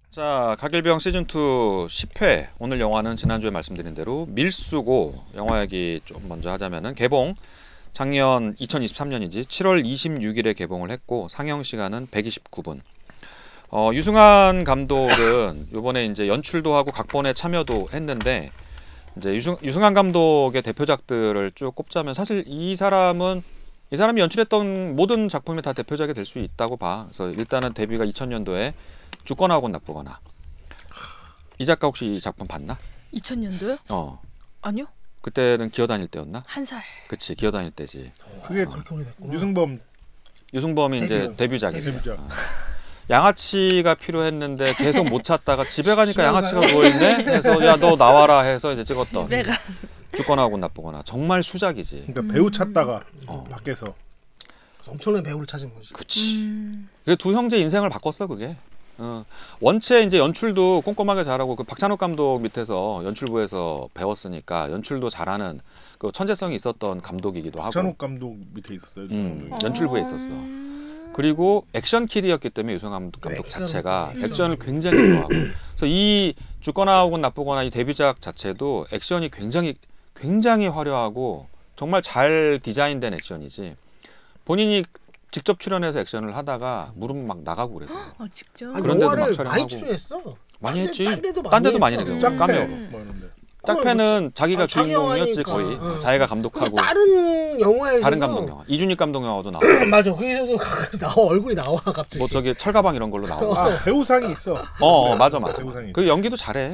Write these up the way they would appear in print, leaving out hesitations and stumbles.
자, 각일병 시즌2 10회. 오늘 영화는 지난주에 말씀드린 대로 밀수고, 영화 얘기 좀 먼저 하자면은 개봉 작년 2023년이지 7월 26일에 개봉을 했고 상영 시간은 129분. 유승환 감독은 이번에 이제 연출도 하고 각본에 참여도 했는데, 이제 유승환 감독의 대표작들을 쭉 꼽자면 사실 이 사람이 연출했던 모든 작품이 다 대표작이 될 수 있다고 봐. 그래서 일단은 데뷔가 2000년도에 죽거나하곤 나쁘거나. 이 작가 혹시 이 작품 봤나? 2000년도요? 아니요. 그때는 기어다닐 때였나? 1살. 그치, 기어다닐 때지. 그게 그렇게 오래됐구나. 유승범이 이제 데뷔작이죠. 데뷔작. 양아치가 필요했는데 계속 못 찾다가 집에 가니까 양아치가 누워있네? 해서 야 너 나와라 해서 이제 찍었던 죽거나하곤 나쁘거나. 정말 수작이지. 그러니까 배우 찾다가 밖에서 엄청난 배우를 찾은 거지. 그치. 그게 두 형제 인생을 바꿨어 그게. 원체 이제 연출도 꼼꼼하게 잘하고 그 박찬욱 감독 밑에서 연출부에서 배웠으니까 연출도 잘하는 그 천재성이 있었던 감독이기도 하고. 박찬욱 감독 밑에 있었어요. 연출부에 있었어. 그리고 액션 킬이었기 때문에 유승환 감독 자체가 액션을 굉장히 좋아하고. 그래서 이 죽거나하곤 나쁘거나 이 데뷔작 자체도 액션이 굉장히 화려하고 정말 잘 디자인된 액션이지. 본인이 직접 출연해서 액션을 하다가 무릎 막 나가고 그래서. 직접? 그런데도 막 촬영하고. 많이 출연했어. 많이 했지. 딴 데도 많이 했어. 까메오로. 짝패는 자기가 주인공이었지 거의. 자기가 감독하고. 다른 영화에서 다른 감독 영화. 이준익 감독 영화도 나오고. 맞아. 거기서도 나와 얼굴이 나와 갑자기. 뭐 저기 철가방 이런 걸로 나오고. 배우상이 있어. 맞아. 배우상이 그 연기도 잘해.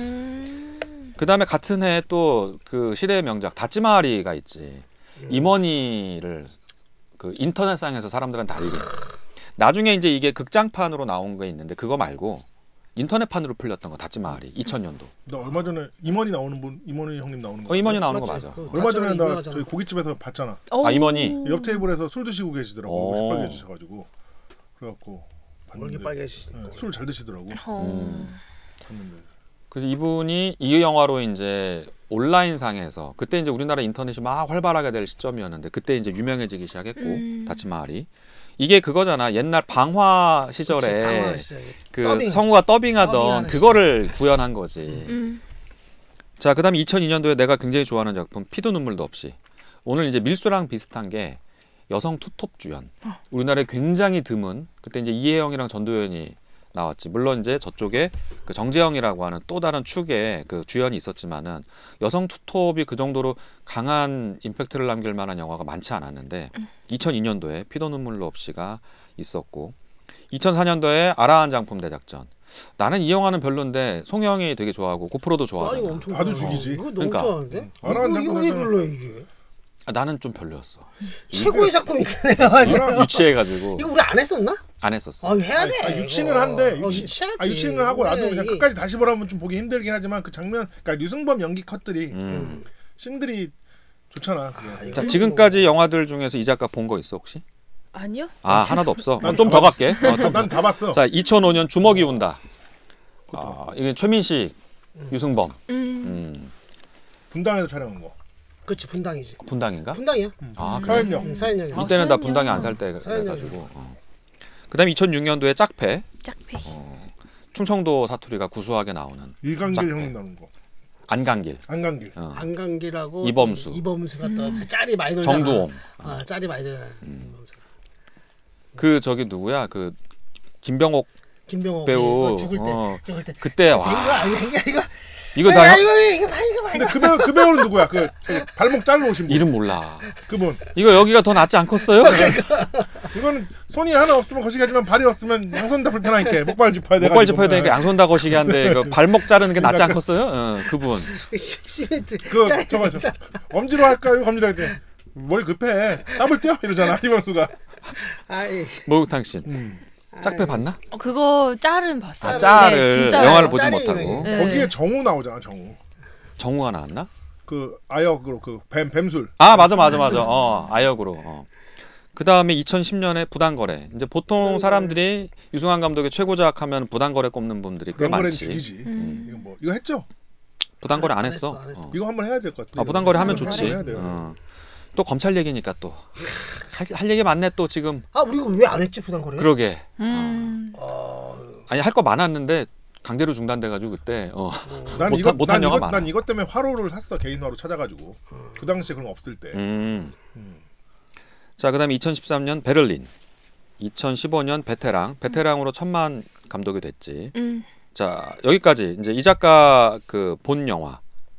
그다음에 같은 해 또 그 시대의 명작 다찌마리가 있지. 임원희를 그 인터넷상에서 사람들은 다 알린. 나중에 이제 이게 극장판으로 나온 게 있는데 그거 말고 인터넷판으로 풀렸던 거 다찌마리 2000년도. 나 얼마 전에 임원희 나오는 분, 임원희 형님 나오는 거. 임원희 나오는 거 맞아. 얼마 전에 나 저희 고깃집에서 봤잖아. 임원희. 옆 테이블에서 술 드시고 계시더라고. 시뻘게 드셔가지고. 그래갖고 얼굴 빨개지. 술 잘 드시더라고. 봤는데. 그래서 이분이 이 영화로 이제 온라인 상에서 그때 이제 우리나라 인터넷이 막 활발하게 될 시점이었는데 그때 이제 유명해지기 시작했고 다치마을이 이게 그거잖아. 옛날 방화 시절에 그치, 그 더빙. 성우가 더빙하던 더빙하는 그거를 구현한 거지. 자, 그다음에 2002년도에 내가 굉장히 좋아하는 작품 피도 눈물도 없이. 오늘 이제 밀수랑 비슷한 게 여성 투톱 주연. 우리나라에 굉장히 드문 그때 이제 이혜영이랑 전도연이 나왔지. 물론 이제 저쪽에 그 정재영이라고 하는 또 다른 축의 그 주연이 있었지만은 여성 투톱이 그 정도로 강한 임팩트를 남길 만한 영화가 많지 않았는데 2002년도에 피도 눈물도 없이가 있었고 2004년도에 아라한 장품 대작전. 나는 이 영화는 별론데 송영이 되게 좋아하고 고프로도 좋아하잖아. 아주 죽이지. 이거 너무 그러니까. 좋아하는데? 아라한 이거 왜 별로야 이게? 나는 좀 별로였어. 최고의 작품인데 내가 유치해가지고 이거 우리 안 했었나? 안 했었어. 해야 돼. 유치는 한데 유치하지. 유치는 하고 나도 그냥 이게- 끝까지 다시 보라면 좀 보기 힘들긴 하지만 그 장면, 그러니까 유승범 연기 컷들이 씬들이 좋잖아. 자, 지금까지 영화들 중에서 이 작가 본 거 있어 혹시? 아니요. 하나도 없어. 난 좀 더 갈게. 난 다 봤어. 자, 2005년 주먹이 운다. 이게 최민식, 유승범. 분당에서 촬영한 거. 그렇지 분당이지. 분당인가? 분당이야. 그래? 사연령. 사연령. 이때는 나 분당에 안 살 때 그래가지고. 그다음에 2006년도에 짝패. 짝패. 충청도 사투리가 구수하게 나오는 일강길 짝패. 형님 나오는 거. 안강길. 안강길. 안강기라고 이범수 같다. 짤이 많이 돌잖아. 정두홍. 짤이 많이 돌잖아. 그 저기 누구야? 그 김병옥 김병호 배우. 죽을 때. 그때 이거 와. 아니야 이거. 이거 나 이거 봐. 근데 그 배우는 누구야? 그 저기 발목 잘라 오신 분. 이름 몰라. 그분. 이거 여기가 더 낫지 않겠어요? 이거는 손이 하나 없으면 거시기하지만 발이 없으면 양손 다 불편하니까 목발 짚어야 돼. 목발 짚어야 되니까 양손 다 거시기 한데 그 발목 자르는 게 낫지 않겠어요? 그분. 시멘트. 저 엄지로 할까요? 검지로 할 때. 머리 급해. 땀을 떼어 이러잖아. 이범수가. 아이. 목욕탕 씬. 짝패 봤나? 그거 짤은 봤어요. 짤을 네, 진짜 영화를 보지 짤이 못하고. 네. 거기에 정우 나오잖아. 정우. 정우가 나왔나? 그 아역으로 그 뱀술. 맞아. 아역으로. 그다음에 2010년에 부당거래. 이제 보통 사람들이 유승환 감독의 최고작 하면 부당거래 꼽는 분들이 꽤 부당거래는 많지. 죽이지. 이거 했죠? 부당거래 안 했어. 안 했어. 이거 한번 해야 될 것 같아. 부당거래 하면 좋지. 해야 돼요. 또 검찰 얘기니까 또 할 얘기 많네 또 지금. 우리 이거 왜 안 했지 부당거래? 그러게. 아니 할 거 많았는데 강제로 중단돼가지고 그때 난 못한 영화 많아. 난 이것 때문에 화로를 샀어. 개인화로 찾아가지고 그 당시에 그런 거 없을 때. 자 그다음에 2013년 베를린, 2015년 베테랑으로 천만 감독이 됐지. 자 여기까지 이제 이 작가 그 본 영화.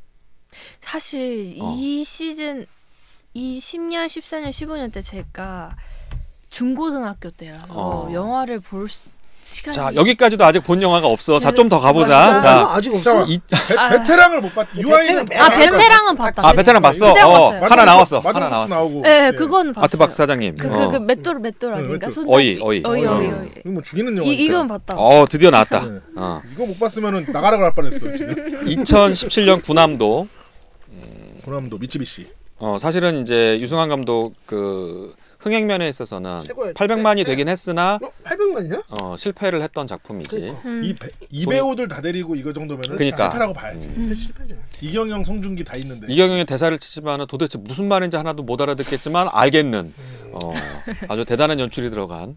사실 이 시즌 이 10년, 14년, 15년 때 제가 중고등학교 때라서 영화를 볼 시간이 자 여기까지도 아직 본 영화가 없어. 자 좀 더 가보자. 자 아직 없어. 베테랑을 못 봤. 유아인은 베테랑은 봤다. 베테랑 봤어. 봤어요. 하나 나왔어. 하나 나왔어. 나오고. 네, 그건 봤어요. 아트박스 사장님. 그 맷돌 아닌가? 맷돌. 손잡이. 어이. 이거 뭐 죽이는 영화. 이건 봤다. 드디어 나왔다. 이거 못 봤으면은 나가라고 할 뻔했어 지금. 2017년 군함도. 군함도 미츠비시. 사실은 이제 유승환 감독 그 흥행면에 있어서는 최고야. 800만이 되긴 했으나 800만이냐? 실패를 했던 작품이지. 이 배우들 다 데리고 이거 정도면은 그러니까. 실패라고 봐야지. 실패잖아. 이경영, 송중기 다 있는데. 이경영의 대사를 치지만은 도대체 무슨 말인지 하나도 못 알아듣겠지만 알겠는 아주 대단한 연출이 들어간.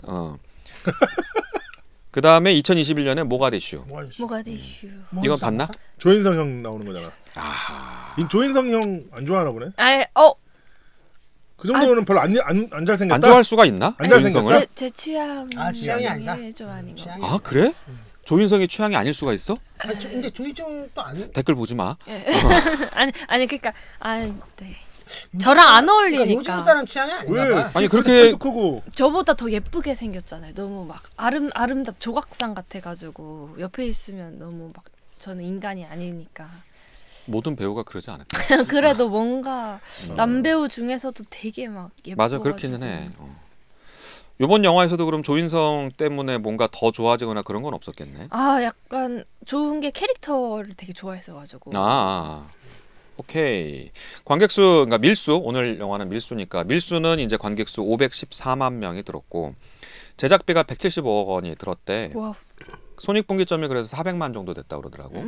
그 다음에 2021년에 모가디슈. 모가디슈. 이건 봤나? 조인성 형 나오는 거잖아. 조인성 형 안 좋아하나 보네. 그 정도는 별로 안 잘생겼다. 안 좋아할 수가 있나? 안 잘생겼다. 제 취향. 취향이 아니다. 좀 아닌가. 아 그래? 조인성이 취향이 아닐 수가 있어? 근데 조이정 또 아니. 댓글 보지 마. 아니 그러니까 네. 저랑 안 어울리니까. 그러니까 요즘 사람 취향이 아닌가 왜? 봐. 아니 그렇게 크고 저보다 더 예쁘게 생겼잖아요. 너무 막 아름답 조각상 같아가지고 옆에 있으면 너무 막 저는 인간이 아니니까. 모든 배우가 그러지 않을까? 그래도 뭔가 남배우 중에서도 되게 막 예뻐. 맞아 그렇기는 해. 이번 영화에서도 그럼 조인성 때문에 뭔가 더 좋아지거나 그런 건 없었겠네. 약간 좋은 게 캐릭터를 되게 좋아했어가지고. 오케이. 관객수 그러니까 밀수 오늘 영화는 밀수니까 밀수는 이제 관객수 514만 명이 들었고 제작비가 175억 원이 들었대. 와우. 손익분기점이 그래서 400만 정도 됐다 그러더라고.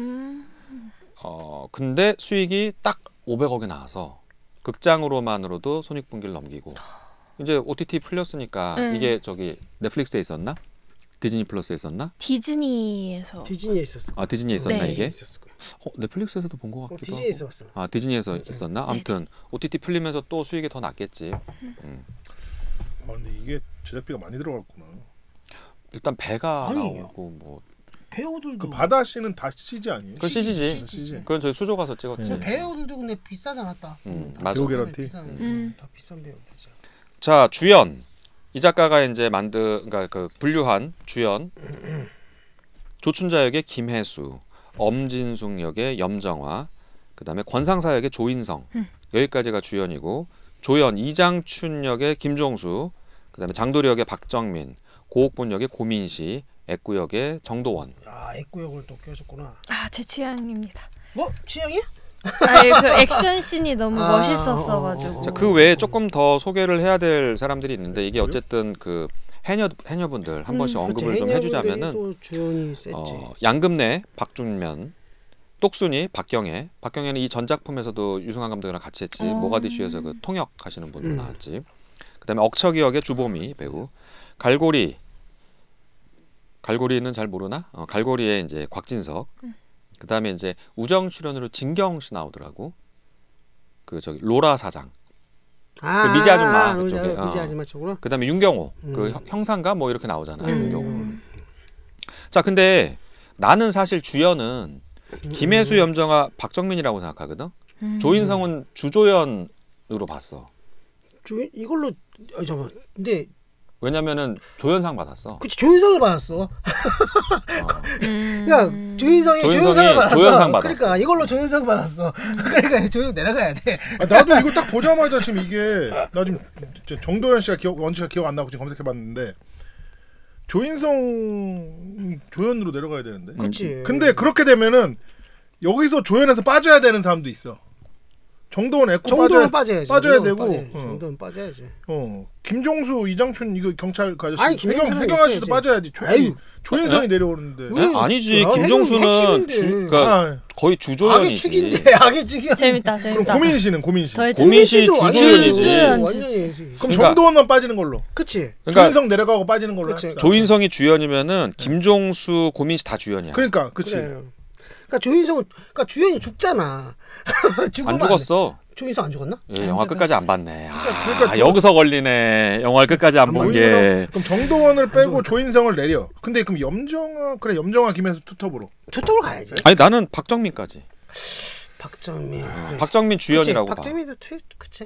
근데 수익이 딱 500억이 나와서 극장으로만으로도 손익분기를 넘기고 이제 OTT 풀렸으니까 이게 저기 넷플릭스에 있었나? 디즈니 플러스에 있었나? 디즈니에서. 디즈니에 있었어. 디즈니에 있었나 네. 이게? 있었을 거야. 넷플릭스에서도 본 것 같기도 디즈니에서 하고. 봤어. 디즈니에서 있었나? 아무튼 OTT 풀리면서 또 수익이 더 났겠지. 근데 이게 제작비가 많이 들어갔구나. 일단 배가 아니, 나오고 뭐 배우들도 그 바다 씨는 다 CG 아니에요? 그건 CG지. CG. 그건 저희 수조 가서 찍었지. 배우들도 근데 비싸지 않았다. 맞아. 배우 개런티. 더 비싼 배우들이죠. 자 주연 이 작가가 이제 그러니까 그 분류한 주연 조춘자 역의 김혜수, 엄진숙 역의 염정화, 그다음에 권상사 역의 조인성 여기까지가 주연이고 조연 이장춘 역의 김종수, 그다음에 장도리 역의 박정민, 고옥본 역의 고민시, 애꾸 역의 정도원. 애꾸역을 또 껴줬구나. 제 취향입니다. 뭐 취향이야? 그 액션 씬이 너무 멋있었어가지고. 자, 그 외에 조금 더 소개를 해야 될 사람들이 있는데 이게 어쨌든 그 해녀분들 한 번씩 언급을 좀 해주자면은 또 조연이 셌지. 양금래, 박준면, 똑순이, 박경애는 이 전 작품에서도 유승환 감독이랑 같이 했지. 모가디슈에서 그 통역 하시는 분으로 나왔지. 그다음에 억척이 역의 주보미 배우, 갈고리는 잘 모르나? 갈고리의 이제 곽진석. 그다음에 이제 우정 출연으로 진경 씨 나오더라고. 그 저기 로라 사장. 그 미지 아줌마 그쪽에. 미지 아줌마 쪽으로. 그다음에 윤경호. 그 형사인가 뭐 이렇게 나오잖아. 윤경호. 자, 근데 나는 사실 주연은 김혜수, 염정아, 박정민이라고 생각하거든. 조인성은 주조연으로 봤어. 이걸로 잠깐만. 근데 왜냐면은 조연상 받았어. 그치 조인성을 받았어. 그러니까 조인성이 조연상을 받았어. 조연상 받았어. 그러니까 이걸로 조연상 받았어. 그러니까 조연 내려가야 돼. 나도 이거 딱 보자마자 지금 이게 나 지금 정도현 씨가 원씨가 기억 안 나고 지금 검색해봤는데 조인성 조연으로 내려가야 되는데. 그렇지. 근데 그렇게 되면은 여기서 조연에서 빠져야 되는 사람도 있어. 정도원 애꾸 정도는 빠져야지. 빠져야 되고. 정도는 빠져야지. 김종수, 이장춘 이거 경찰 그 아저씨, 아니, 해경 아저씨도 빠져야지. 조인성이 내려오는데. 아니지. 김종수는 그러니까 거의 주조연이지. 악의 축이야. 재밌다. 그럼 고민 씨는 고민 씨 주조연이지. 그럼 그럼 정도원만 빠지는 걸로. 그치. 그러니까 조인성 내려가고 빠지는 걸로. 조인성이 주연이면은 김종수, 고민 씨 다 주연이야. 그러니까 그치. 그래. 그러니까 조인성은 그러니까 주연이 죽잖아. 안 죽었어. 조인성 안 죽었나? 예, 영화 끝까지 안 봤네. 그러니까 여기서 걸리네. 영화를 끝까지 안 본 게. 그럼 정도원을 빼고 조인성을 내려. 근데 그럼 염정아 김혜수 투톱으로. 투톱으로 가야지. 아니 나는 박정민까지. 박정민. 그래. 박정민 주연이라고 봐. 박정민도 그치.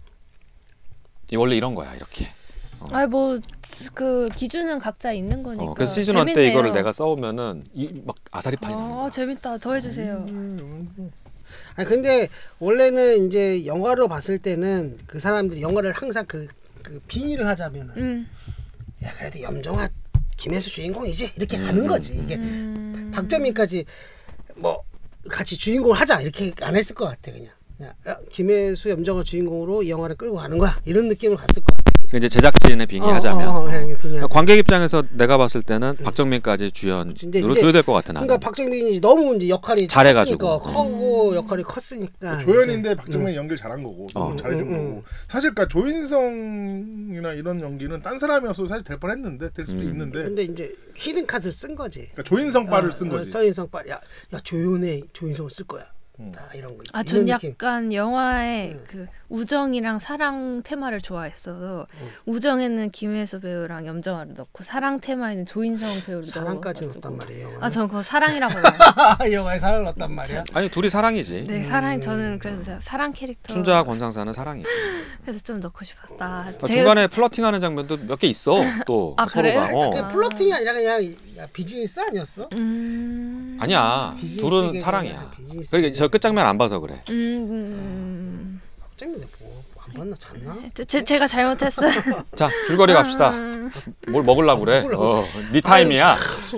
원래 이런 거야 이렇게. 아니 뭐그 기준은 각자 있는 거니까. 그래서 시즌 1 때 이거를 내가 써오면은 막 아사리파이 나는 거야. 재밌다. 더 해주세요. 아니 근데 원래는 이제 영화로 봤을 때는 그 사람들이 영화를 항상 그 빙의를 하자면은 야 그래도 염정아 김혜수 주인공이지 이렇게 가는 거지. 이게 박정민까지 뭐 같이 주인공을 하자 이렇게 안 했을 것 같아. 그냥 야, 김혜수 염정아 주인공으로 이 영화를 끌고 가는 거야 이런 느낌으로 갔을 것 같아. 이제 제작진의 빙의하자면 관객 입장에서 내가 봤을 때는 박정민까지 주연으로 줘야 될 것 같아. 나는. 그러니까 박정민이 너무 이제 역할이 잘해가지고 커고 역할이 컸으니까 조연인데 박정민이 연기를 잘한 거고 잘해준 거고. 사실 그러니까 조인성이나 이런 연기는 딴 사람이었어도 사실 될 뻔했는데 될 수도 있는데. 근데 이제 히든 카드를 쓴 거지. 그러니까 조인성 빨을 쓴 거지. 조인성 빨. 야 조인성을 쓸 거야. 이런 거. 전 약간 영화의 그 우정이랑 사랑 테마를 좋아했어서 우정에는 김혜수 배우랑 염정아를 넣고 사랑 테마에는 조인성 배우를 넣어. 사랑까지 넣었단 말이에요. 전 그거 사랑이라고 해요. 영화에 사랑 넣었단 말이야. 아니 둘이 사랑이지. 네, 사랑. 저는 그래서 사랑 캐릭터. 춘자와 권상사는 사랑이지. 그래서 좀 넣고 싶었다. 중간에 플러팅하는 장면도 몇 개 있어. 또 서로가. 그래? 플러팅이 아니라 그냥 비즈니스 아니었어? 아니야. 둘은 사랑이야. 그러니까 저 끝장면 안 봐서 그래. 끝장면에 뭐안 봤나 잤나? 제가 잘못했어요. 자 줄거리 갑시다. 뭘 먹으려고 그래? 네 타임이야.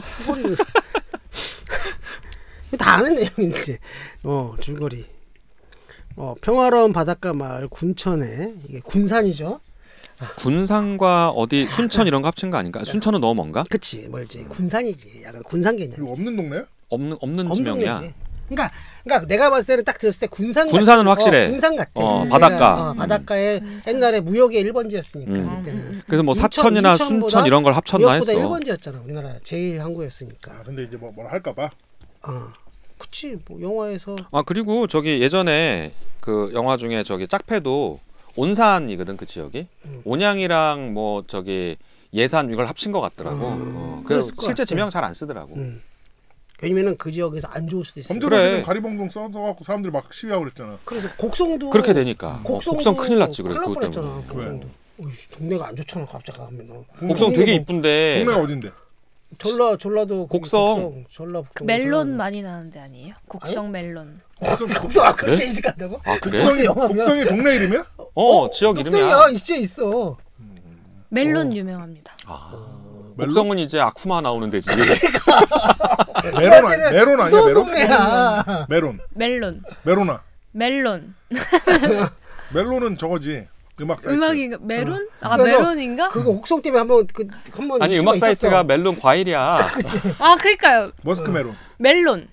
다 아는 내용인데. 줄거리. 평화로운 바닷가 마을 군천에 이게 군산이죠. 군산과 어디 순천 이런 거 합친 거 아닌가? 순천은 너무 먼가? 그치 멀지. 군산이지. 약간 군산 개념. 이거 없는 동네야? 없는 지명이야. 그러니까 내가 봤을 때는 딱 들었을 때 군산은 확실해. 군산 같아. 바닷가. 바닷가에 옛날에 무역의 1번지였으니까 그때는. 그래서 뭐 사천이나 순천 이런 걸 합쳤나 했어. 무역보다 1번지였잖아. 우리나라 제일 항구였으니까. 근데 이제 뭐라 할까봐. 그치 뭐 영화에서. 그리고 저기 예전에 그 영화 중에 저기 짝패도 온산이거든 그 지역이. 온양이랑 뭐 저기 예산 이걸 합친 것 같더라고. 그래서 실제 지명 잘 안 쓰더라고. 왜냐면은 그 지역에서 안 좋을 수도 있어. 범죄도시는 가리봉동 써갖고 사람들이 막 시위하고 그랬잖아. 그래서 곡성도 그렇게 되니까. 곡성 큰일 났지 그래 그것 때문에. 곡성도. 동네가 안 좋잖아 갑자기 가면. 곡성 되게 이쁜데. 동네가 어딘데? 전라도 곡성. 전라 멜론 많이 나는데 아니에요? 곡성 멜론. 곡성 그렇게 인식한다고? 그래? 곡성이 동네 이름이야? 지역 이름이야. 있어. 멜론 유명합니다. 곡성은 이제 아쿠마 나오는 데지. 메론 아니야? 메론. 멜로나. 멜론은 저거지. 음악 사이트. 음악인가? 메론? 메론인가? 그거 곡성 때문에 한번 아니 음악 사이트가 있었어. 멜론 과일이야. 그러니까요. 머스크 메론. 멜론.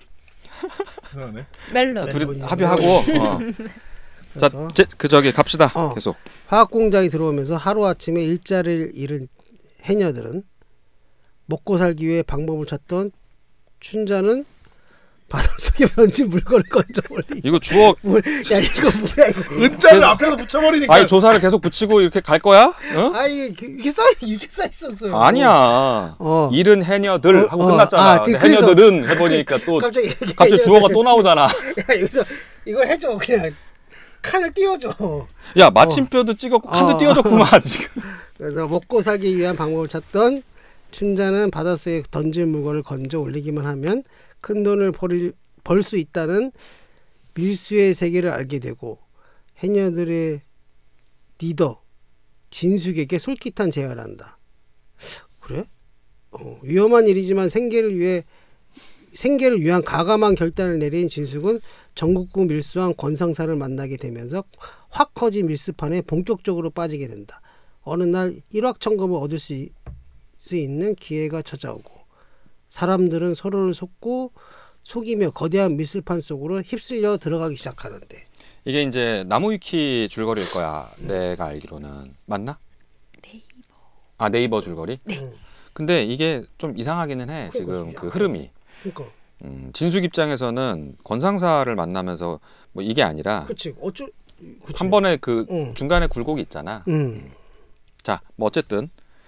멜론. 둘이 합의하고. 자, 저기 갑시다. 계속. 화학 공장이 들어오면서 하루 아침에 일자리를 잃은 해녀들은 먹고 살기 위해 방법을 찾던 춘자는 바닷속에 던진 물건을 건져버리. 이거 주워. 이거 뭐야 이거. 은자를 앞에서 붙여버리니까. 아니 조사를 계속 붙이고 이렇게 갈 거야? 이렇게 써 있었어요. 아니야. 잃은 해녀들 하고 끝났잖아. 해녀들은 해보니까 또 갑자기 주어가 또 나오잖아. 이걸 해줘 그냥. 칸을 띄워줘. 야 마침표도 찍었고 칸도 띄워줬구만 지금. 그래서 먹고 살기 위한 방법을 찾던 춘자는 바닷속에 던진 물건을 건져 올리기만 하면 큰 돈을 벌 수 있다는 밀수의 세계를 알게 되고 해녀들의 리더 진숙에게 솔깃한 제안을 한다. 그래? 위험한 일이지만 생계를 위한 가감한 결단을 내린 진숙은 전국구 밀수왕 권상사를 만나게 되면서 확 커진 밀수판에 본격적으로 빠지게 된다. 어느 날 일확천금을 얻을 수 있는 기회가 찾아오고 사람들은 서로를 속이며 거대한 밀수판 속으로 휩쓸려 들어가기 시작하는데 이게 이제 나무위키 줄거리일 거야. 내가 알기로는. 맞나? 네이버. 아 네이버 줄거리? 네. 근데 이게 좀 이상하기는 해. 지금 그 흐름이. 그러니까. 진숙 입장에서는 권상사를 만나면서 뭐 이게 아니라 그치. 한 번에 그 중간에 굴곡이 있잖아. 자, 뭐 어쨌든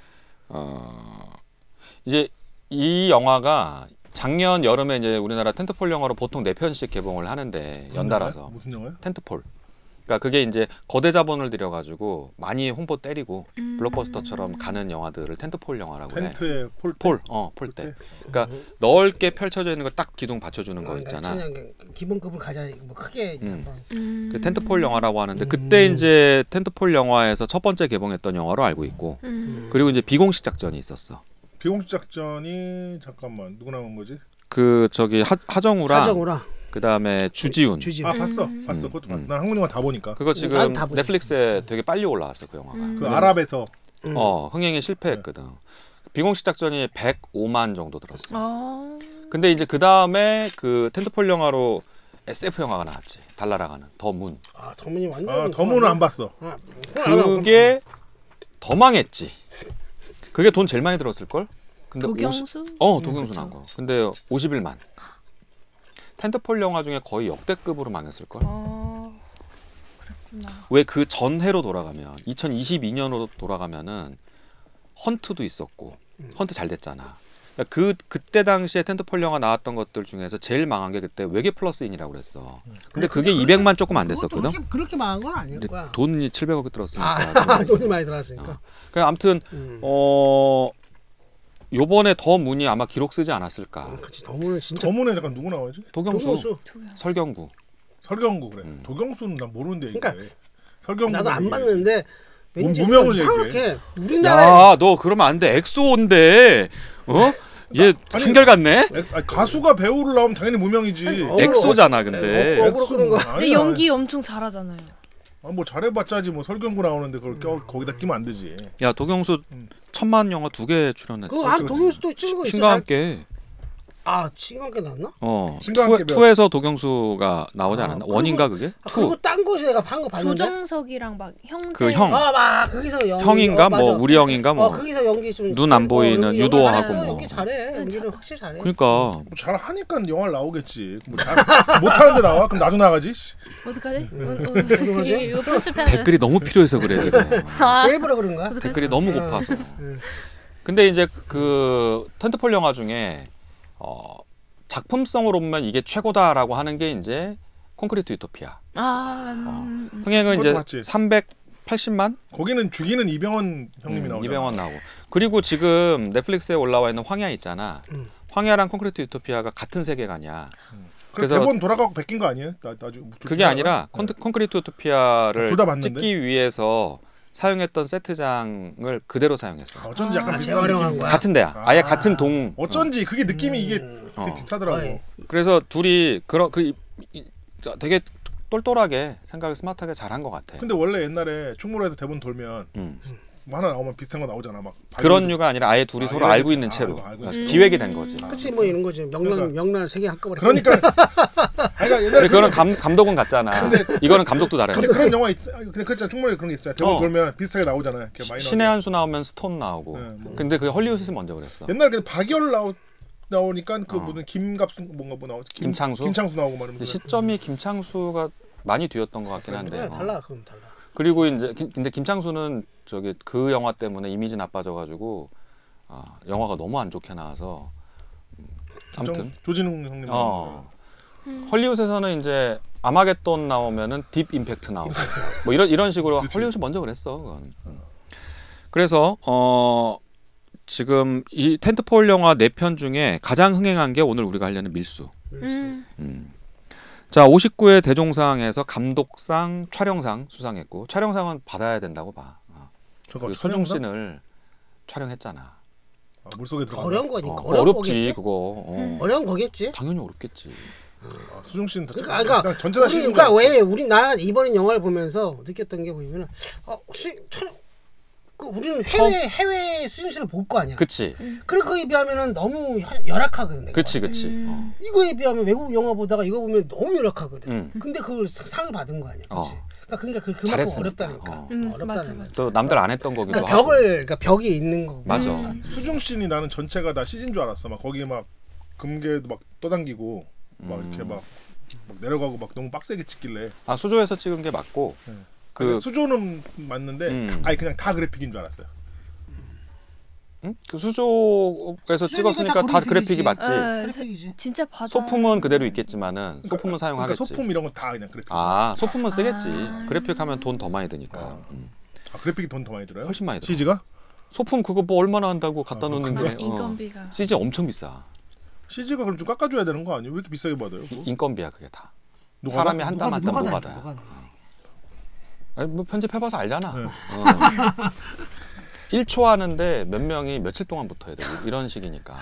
이제 이 영화가 작년 여름에 이제 우리나라 텐트폴 영화로 보통 4편씩 개봉을 하는데 연달아서. 무슨 영화요? 텐트폴. 그러니까 그게 이제 거대 자본을 들여가지고 많이 홍보 때리고 블록버스터처럼 가는 영화들을 텐트폴 영화라고 해. 텐트에 폴대. 그러니까 넓게 펼쳐져 있는 걸 딱 기둥 받쳐주는 거 있잖아. 기본급을 가자. 뭐 크게 한번. 그 텐트폴 영화라고 하는데 그때 이제 텐트폴 영화에서 첫 번째 개봉했던 영화로 알고 있고 그리고 이제 비공식 작전이 있었어. 비공식 작전이 잠깐만 누구 나온 거지? 그 저기 하정우랑 그다음에 주지훈. 봤어. 그것도 봤어. 난 한국 영화 다 보니까. 그거 지금 넷플릭스에 되게 빨리 올라왔어 그 영화가. 그 아랍에서 흥행에 실패했거든. 비공식 작전이 105만 정도 들었어. 근데 이제 그 다음에 그 텐트폴 영화로 SF 영화가 나왔지. 달나라가는 더문. 더문이 완전. 더문은 안 봤어. 그게 더 망했지. 그게 돈 제일 많이 들었을 걸. 근데 도경수? 도경수 나온 거. 근데 51만. 텐트폴 영화 중에 거의 역대급으로 망했을 걸. 그랬구나. 왜 그 전해로 돌아가면 2022년으로 돌아가면은 헌트도 있었고 헌트 잘 됐잖아. 그러니까 그때 당시에 텐트폴 영화 나왔던 것들 중에서 제일 망한 게 그때 외계 플러스인이라고 그랬어. 근데 그게 200만 조금 안 됐었거든. 그렇게 망한 건 아닐 근데 거야. 돈이 700억 들었으니까. 돈이 많이 들었으니까. 그냥 아무튼 요번에 더 문이 아마 기록 쓰지 않았을까. 그치, 더문은 진짜. 더문에 약간 누구 나오지? 도경수. 설경구 그래. 도경수는 난 모르는데 이게. 그러니까 설경구 나도 안 봤는데 왠지 무명을 이상하게 우리나라. 야, 너 그러면 안 돼. 엑소인데 얘 한결같네. 가수가 배우를 나오면 당연히 무명이지. 엑소잖아 근데. 근데 연기 엄청 잘하잖아요. 뭐 잘해봤자지 뭐 설경구 나오는데 그걸 거기다 끼면 안 되지. 야 도경수 천만 영화 2개 출연했어. 그 도경수도 찍은 거 있어. 신과 함께. 신과 함께 나왔나? 투에서 도경수가 나오지 않았나? 원인가 그게? 그리고 딴 곳에 내가 한 거 봤는데. 조정석이랑 막 형제. 그 형. 거기서 연기. 형인가 뭐 우리 형인가 뭐. 거기서 연기 좀. 눈 안 보이는 유도하고 뭐. 연기 잘해. 연기는 확실히 잘해. 그러니까. 뭐 잘하니까 영화 나오겠지. 뭐 못하는데 나와? 그럼 나도 나가지. 어떡하지? 이거 편집해야 돼. 댓글이 너무 필요해서 그래 지금. 일부러 그런 거야? 댓글이 너무 고파서. 근데 이제 그 텐트폴 영화 중에 작품성으로 보면 이게 최고다라고 하는 게 이제 콘크리트 유토피아. 흥행은 이제 맞지. 380만? 거기는 죽이는 이병헌 형님이 나오죠. 이병헌 나오고. 그리고 지금 넷플릭스에 올라와 있는 황야 있잖아. 황야랑 콘크리트 유토피아가 같은 세계관이야. 그래서 대본 돌아가고 베낀 거 아니에요? 그게 아니라 콘크리트 유토피아를 찍기 위해서 사용했던 세트장을 그대로 사용했어. 어쩐지 약간 재활용한 거야. 같은 데야. 아예 같은 동. 어쩐지 그게 느낌이 이게 되게 비슷하더라고. 그래서 둘이 되게 똘똘하게 생각을 스마트하게 잘한 것 같아. 근데 원래 옛날에 충무로에서 대본 돌면 뭐 하나 나오면 비슷한 거 나오잖아. 막 그런 류가 아니라 아예 둘이 서로 알고 있는 채로 기획이 된 거지. 그렇지 뭐 이런 거지. 명란 세 개 한꺼번에. 그러니까 옛날에 그거는 감독은 같잖아. 이거는 감독도 다르야. 근데 그런 영화 근데 그랬잖아. 충무로에 그런 게 있어요. 대본 돌면 비슷하게 나오잖아요. 신의 한 수 나오면 스톤 나오고. 근데 그게 헐리우드에서 먼저 그랬어. 옛날에 근데 박열 나오니까 그 무슨 김갑수 뭔가 뭐 나오지. 김창수 나오고 말이면 시점이 김창수가 많이 뒤였던 것 같긴 한데. 달라. 그럼 달라. 그리고 이제 근데 김창수는 그 영화 때문에 이미지 나빠져가지고 영화가 너무 안 좋게 나와서 아무튼 조진웅 형님. 헐리우드에서는 이제 아마겟돈 나오면은 딥 임팩트 나오고 뭐 이런 식으로 헐리우드 먼저 그랬어. 그건. 그래서 지금 이 텐트폴 영화 4편 중에 가장 흥행한 게 오늘 우리가 하려는 밀수. 자, 59회 대종상에서 감독상, 촬영상 수상했고 촬영상은 받아야 된다고 봐. 그 수중씬을 촬영했잖아. 물속에 들어가. 어려운 거니까. 어렵지 거겠지? 그거. 어려운 거겠지. 당연히 어렵겠지. 수중 씨는 그러니까 전체 다 그러니까 왜 나 이번에 영화를 보면서 느꼈던 게 뭐냐면 우리는 해외 수중실을 볼 거 아니야. 그치. 그리고 거기에 비하면은 너무 열악하거든. 내가 그치. 이거에 비하면 외국 영화 보다가 이거 보면 너무 열악하거든. 근데 그걸 상을 받은 거 아니야. 그치? 그러니까 그만큼 잘했으니까. 어렵다니까. 어렵다는 거야. 또 남들 안 했던 거기도 그러니까 하고. 그러니까 벽이 있는 거고. 맞아. 수중 씬이 나는 전체가 다 CG인 줄 알았어. 막 거기 막 금괴도 막 떠당기고 막 이렇게 막 내려가고 막 너무 빡세게 찍길래. 수조에서 찍은 게 맞고. 그 수조는 맞는데 아니 그냥 다 그래픽인 줄 알았어요. 그 수조에서 찍었으니까 다 그래픽이 맞지. 그래픽이지. 진짜 바다. 소품은 그대로 있겠지만은 소품은 사용하겠지. 그러니까 소품 이런 건 다 그냥 그래픽. 소품은 쓰겠지. 그래픽 하면 돈 더 많이 드니까. 그래픽이 돈 더 많이 들어요? 훨씬 많이 들어. CG가? 소품 그거 뭐 얼마나 한다고 갖다 놓는 게. 인건비가. CG 엄청 비싸. CG가 그럼 좀 깎아줘야 되는 거 아니에요? 왜 이렇게 비싸게 받아요? 인건비야 그게 다. 노가다? 사람이 한 땀 한 땀 노가다야. 아니, 뭐 편집해봐서 알잖아. 1초 하는데 몇 명이 며칠 동안 붙어야 돼. 이런 식이니까.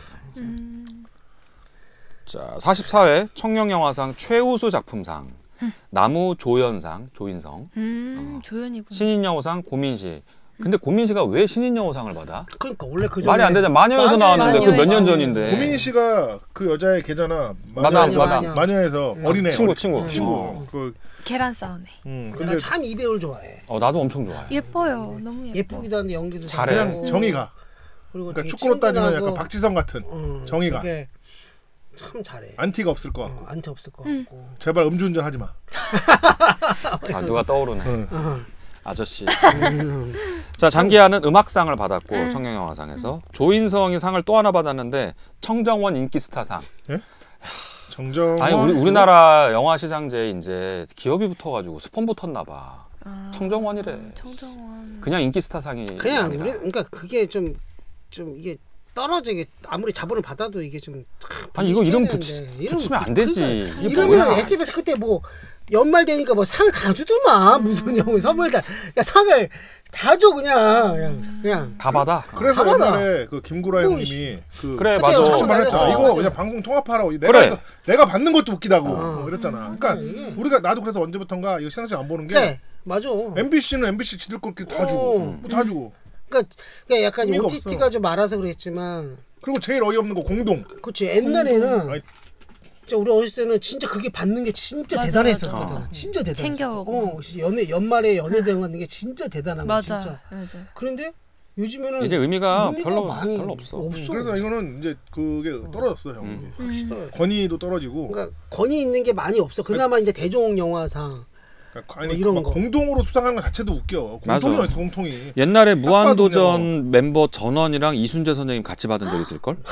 자, 44회 청룡영화상 최우수 작품상 나무 조연상 조인성. 조연이구나. 신인영화상 고민시. 근데 고민시가 왜 신인영화상을 받아? 그러니까 원래 그 말이 안 되잖아. 마녀에서 나왔는데 그 몇 년 전인데. 고민 씨가 그 여자의 걔잖아. 마담. 마녀에서 어린애. 친구. 그 계란 싸우네. 내가 참 이 배우를 좋아해. 나도 엄청 좋아해. 예뻐요. 너무 예뻐. 예쁘기도 한데 연기도 잘해. 그냥 정의가. 그리고 그러니까 축구로 따지면 약간 박지성 같은 정의가. 참 잘해. 안티가 없을 것 같고. 안티 없을 것 같고. 제발 음주운전 하지 마. 누가 떠오르네. 아저씨. 자, 장기하는 음악상을 받았고 청룡영화상에서 조인성이 상을 또 하나 받았는데 청정원 인기스타상. 예? 정정원. 아니 우리나라 영화 시장제에 이제 기업이 붙어가지고 스폰 붙었나 봐. 청정원이래. 청정원. 그냥 인기스타상이. 그냥 아니라. 그러니까 그게 좀 이게 떨어지게 아무리 자본을 받아도 이게 좀. 아니 이거 이름 붙이면 안 되지. 이러면 SBS 그때 뭐 연말 되니까 뭐 상 다 주더만 무슨 영화 선물 다 상을 다 줘 그냥 다 받아. 그래서 옛날에 그 김구라 형님이 그래 맞아. 자주 말했잖아. 이거 그냥 방송 통합하라고. 내가 받는 것도 웃기다고 이랬잖아. 그러니까 우리가 나도 그래서 언제부턴가 이거 신상식 안 보는 게. 네, 맞아. MBC는 MBC 지들 거 다 주고 다 주고. 그러니까 약간 OTT가 없어. 좀 알아서 그랬지만. 그리고 제일 어이없는 거 공동. 그렇지. 옛날에는. 우리 어렸을 때는 진짜 그게 받는 게 진짜 대단했었거든. 진짜 대단했어. 연말에 연예대상 받는 게 진짜 대단한 거 진짜. 맞아. 그런데 요즘에는 이제 의미가 별로 없어. 그래서 이거는 이제 그게 떨어졌어, 형. 권위도 떨어지고. 그러니까 권위 있는 게 많이 없어. 그나마 이제 대종 영화상. 아니, 뭐 이런 거 공동으로 수상하는 거 자체도 웃겨. 공통이 어딨어, 공통이. 옛날에 무한도전 멤버 전원이랑 이순재 선생님 같이 받은 적 있을 걸?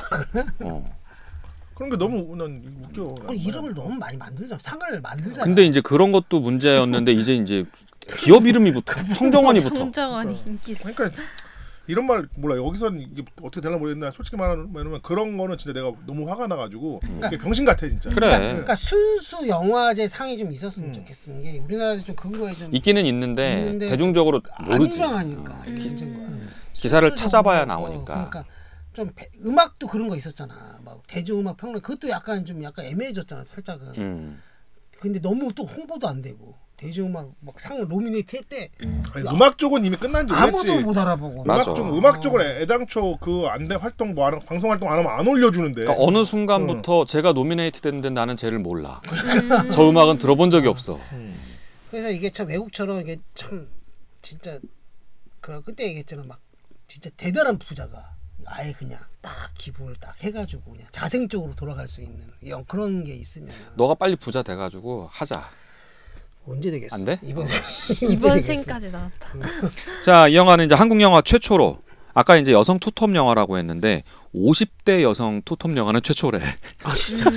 그런 게 너무 난 웃겨. 이름을 너무 많이 만들잖아. 상을 만들잖아. 근데 이제 그런 것도 문제였는데 이제 기업 이름이 붙어. 청정원이 붙어. 청정원이 인기 있어. 그러니까 이런 말 몰라. 여기서는 이게 어떻게 되나 모르겠나. 솔직히 말하면 그런 거는 진짜 내가 너무 화가 나가지고 병신 같아 진짜. 그래. 그러니까 순수 영화제 상이 좀 있었으면 좋겠는 게 우리나라도 좀 그거에 좀 있기는 있는데 대중적으로 모르지. 안 유명하니까. 기사를 찾아봐야 나오니까. 그러니까 좀 음악도 그런 거 있었잖아. 막 대중음악 평론 그것도 약간 애매해졌잖아 살짝은. 근데 너무 또 홍보도 안 되고 대중음악 막 상 노미네이트 했대. 음악 쪽은 이미 끝난 지 오래지. 아무도 못 알아보고. 음악 쪽은 애당초 그 안돼 활동 뭐 방송 활동 안 하면 안 올려주는데. 그러니까 어느 순간부터 제가 노미네이트 됐는데 나는 쟤를 몰라. 저 음악은 들어본 적이 없어. 그래서 이게 참 외국처럼 이게 참 진짜 그때 얘기했잖아. 막 진짜 대단한 부자가. 아예 그냥 딱 기부를 딱 해가지고 그냥 자생적으로 돌아갈 수 있는 그런 게 있으면 너가 빨리 부자 돼가지고 하자. 언제 되겠어? 안 돼? 이번 생까지 나왔다. 자, 이 영화는 이제 한국 영화 최초로 아까 이제 여성 투톱 영화라고 했는데 50대 여성 투톱 영화는 최초래. 아 진짜?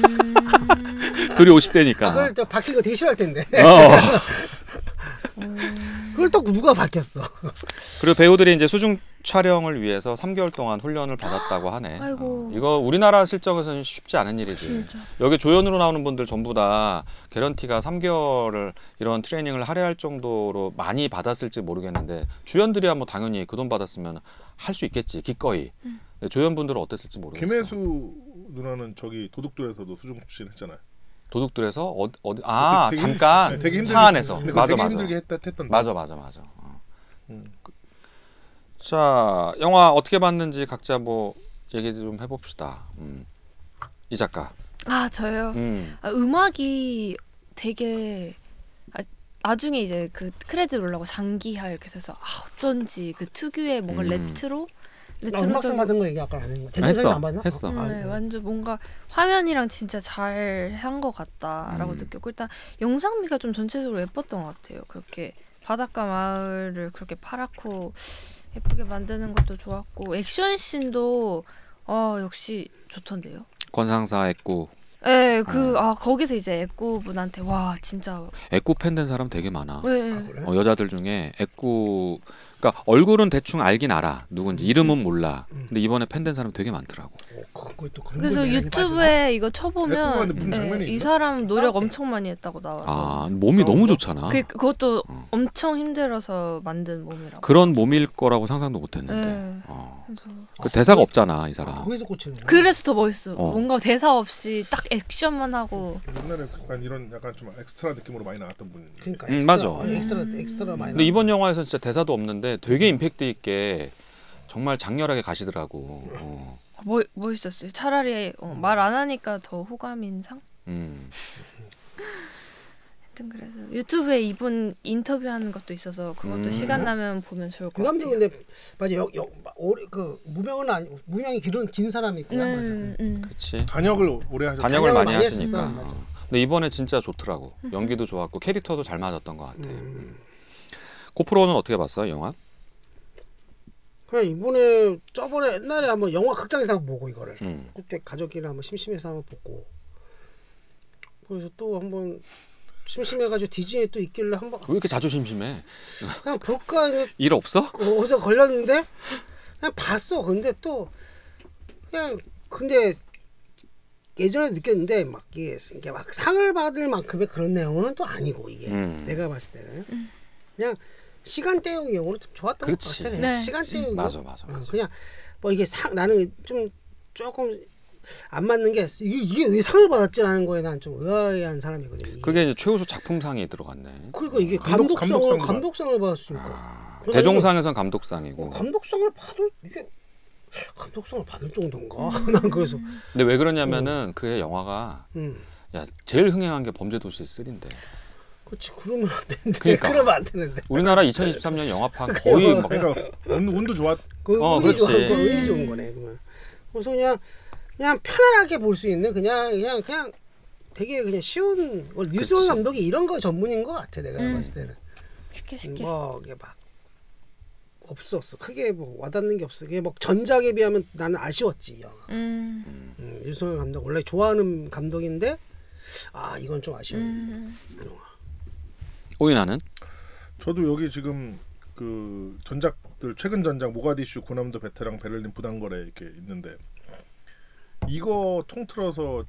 둘이 50대니까. 그걸 또 박힌 거 되게 싫어할 텐데. 그걸 또 누가 밝혔어? 그리고 배우들이 이제 수중 촬영을 위해서 3개월 동안 훈련을 받았다고 하네. 아이고. 이거 우리나라 실적에서는 쉽지 않은 일이지. 진짜. 여기 조연으로 나오는 분들 전부 다 개런티가 3개월을 이런 트레이닝을 할애할 정도로 많이 받았을지 모르겠는데 주연들이야 뭐 당연히 그 돈 받았으면 할 수 있겠지 기꺼이. 근데 조연분들은 어땠을지 모르겠어. 김혜수 누나는 저기 도둑들에서도 수중신 했잖아요. 도둑들에서 어디 되게 잠깐 되게 힘들게, 차 안에서 근데 맞아 되게 맞아 힘들게 했던데. 맞아. 자 영화 어떻게 봤는지 각자 뭐 얘기 좀 해봅시다. 이 작가. 아 저요. 음악이 되게 나중에 이제 그 크레딧 올라고 장기하 이렇게 써서 어쩐지 그 특유의 뭔가 레트로 음악상 받은 거 얘기 아까 안 했는 거. 대전상이 했어. 안 받나? 했어. 네, 완전 뭔가 화면이랑 진짜 잘 한 것 같다라고 느꼈고 일단 영상미가 좀 전체적으로 예뻤던 것 같아요. 그렇게 바닷가 마을을 그렇게 파랗고 예쁘게 만드는 것도 좋았고 액션씬도 역시 좋던데요. 권상사 애꾸. 네, 거기서 이제 애꾸분한테 와 진짜 애꾸 팬 된 사람 되게 많아. 네. 그래? 여자들 중에 애꾸 그러니까 얼굴은 대충 알긴 알아 누군지 이름은 몰라. 근데 이번에 팬 된 사람 되게 많더라고. 그것도 그런 그래서 거에 유튜브에 이거 애꾸가 쳐보면 근데 무슨 장면이 이 있나? 사람 노력 엄청 많이 했다고 나와서 아 몸이 너무 좋잖아. 그것도 엄청 힘들어서 만든 몸이라고. 그런 몸일 거라고 상상도 못했는데. 네. 그래서 그 대사가 없잖아 이 사람. 거기서 꽂히는 거야. 그래서 더 멋있어. 뭔가 대사 없이 딱 액션만 하고. 옛날에 약간 이런 약간 좀 엑스트라 느낌으로 많이 나왔던 분. 그러니까 맞아. 엑스트라 많이. 근데 이번 영화에서 진짜 대사도 없는데 되게 임팩트 있게 정말 장렬하게 가시더라고. 멋있었어요. 차라리 말 안 하니까 더 호감인상. 하여튼 그래서 유튜브에 이분 인터뷰하는 것도 있어서 그것도 시간 나면 보면 좋을 것 그 같아요. 감독 근데 맞아. 그 무명은 아니고 무명이 긴 사람이 있구나. 맞아. 그렇지. 단역을 오래 하셨. 단역을 많이 많이 하시니까. 했었어, 맞아. 근데 이번에 진짜 좋더라고. 연기도 좋았고 캐릭터도 잘 맞았던 것 같아. 고프로는 어떻게 봤어 영화? 그냥 이번에 저번에 옛날에 한번 영화 극장에서 한번 보고 이거를 음. 그때 가족끼리 한번 심심해서 한번 보고 그래서 또 한번 심심해가지고 디즈니에 또 있길래 한번 왜 이렇게 자주 심심해? 그냥 볼까 했는데 일 없어? 어디서 걸렸는데 그냥 봤어. 근데 또 그냥 근데 예전에 느꼈는데 막 이게 막 상을 받을 만큼의 그런 내용은 또 아니고 이게 내가 봤을 때는 그냥 시간 때우기용으로 좀 좋았던 그렇지. 것 같아. 네. 시간 때우기. 맞아. 그냥 뭐 이게 나는 좀 조금 안 맞는 게 이게 왜 상을 받았지라는 거에 난 좀 의아해한 사람이거든. 이게. 그게 이제 최우수 작품상이 들어갔네. 그러니까 이게 감독상을 감독상을 받았으니까. 대종상에선 감독상이고. 감독상을 받을 정도인가? 난 그래서. 근데 왜 그러냐면은 그의 영화가 야 제일 흥행한 게 범죄도시 3인데. 그렇지 그러면 안 되는데. 그러니까. 그러면 안 되는데. 우리나라 2023년 영화판 거의 막 그러니까 운도 좋았. 운이 그렇지. 운이 좋은 거네. 그래서 그냥 편안하게 볼 수 있는 그냥 되게 그냥 쉬운 뉴스원 감독이 이런 거 전문인 것 같아 내가 봤을 때는. 쉽게. 뭐 이게 막 없었어. 크게 뭐 와닿는 게 없어. 이게 뭐 전작에 비하면 나는 아쉬웠지 이 영화. 유승열 감독 원래 좋아하는 감독인데 이건 좀 아쉬워. 오인하는? 저도 여기 지금 그 전작들 최근 전작 모가디슈, 구남도, 베테랑, 베를린, 부당거래 이렇게 있는데 이거 통틀어서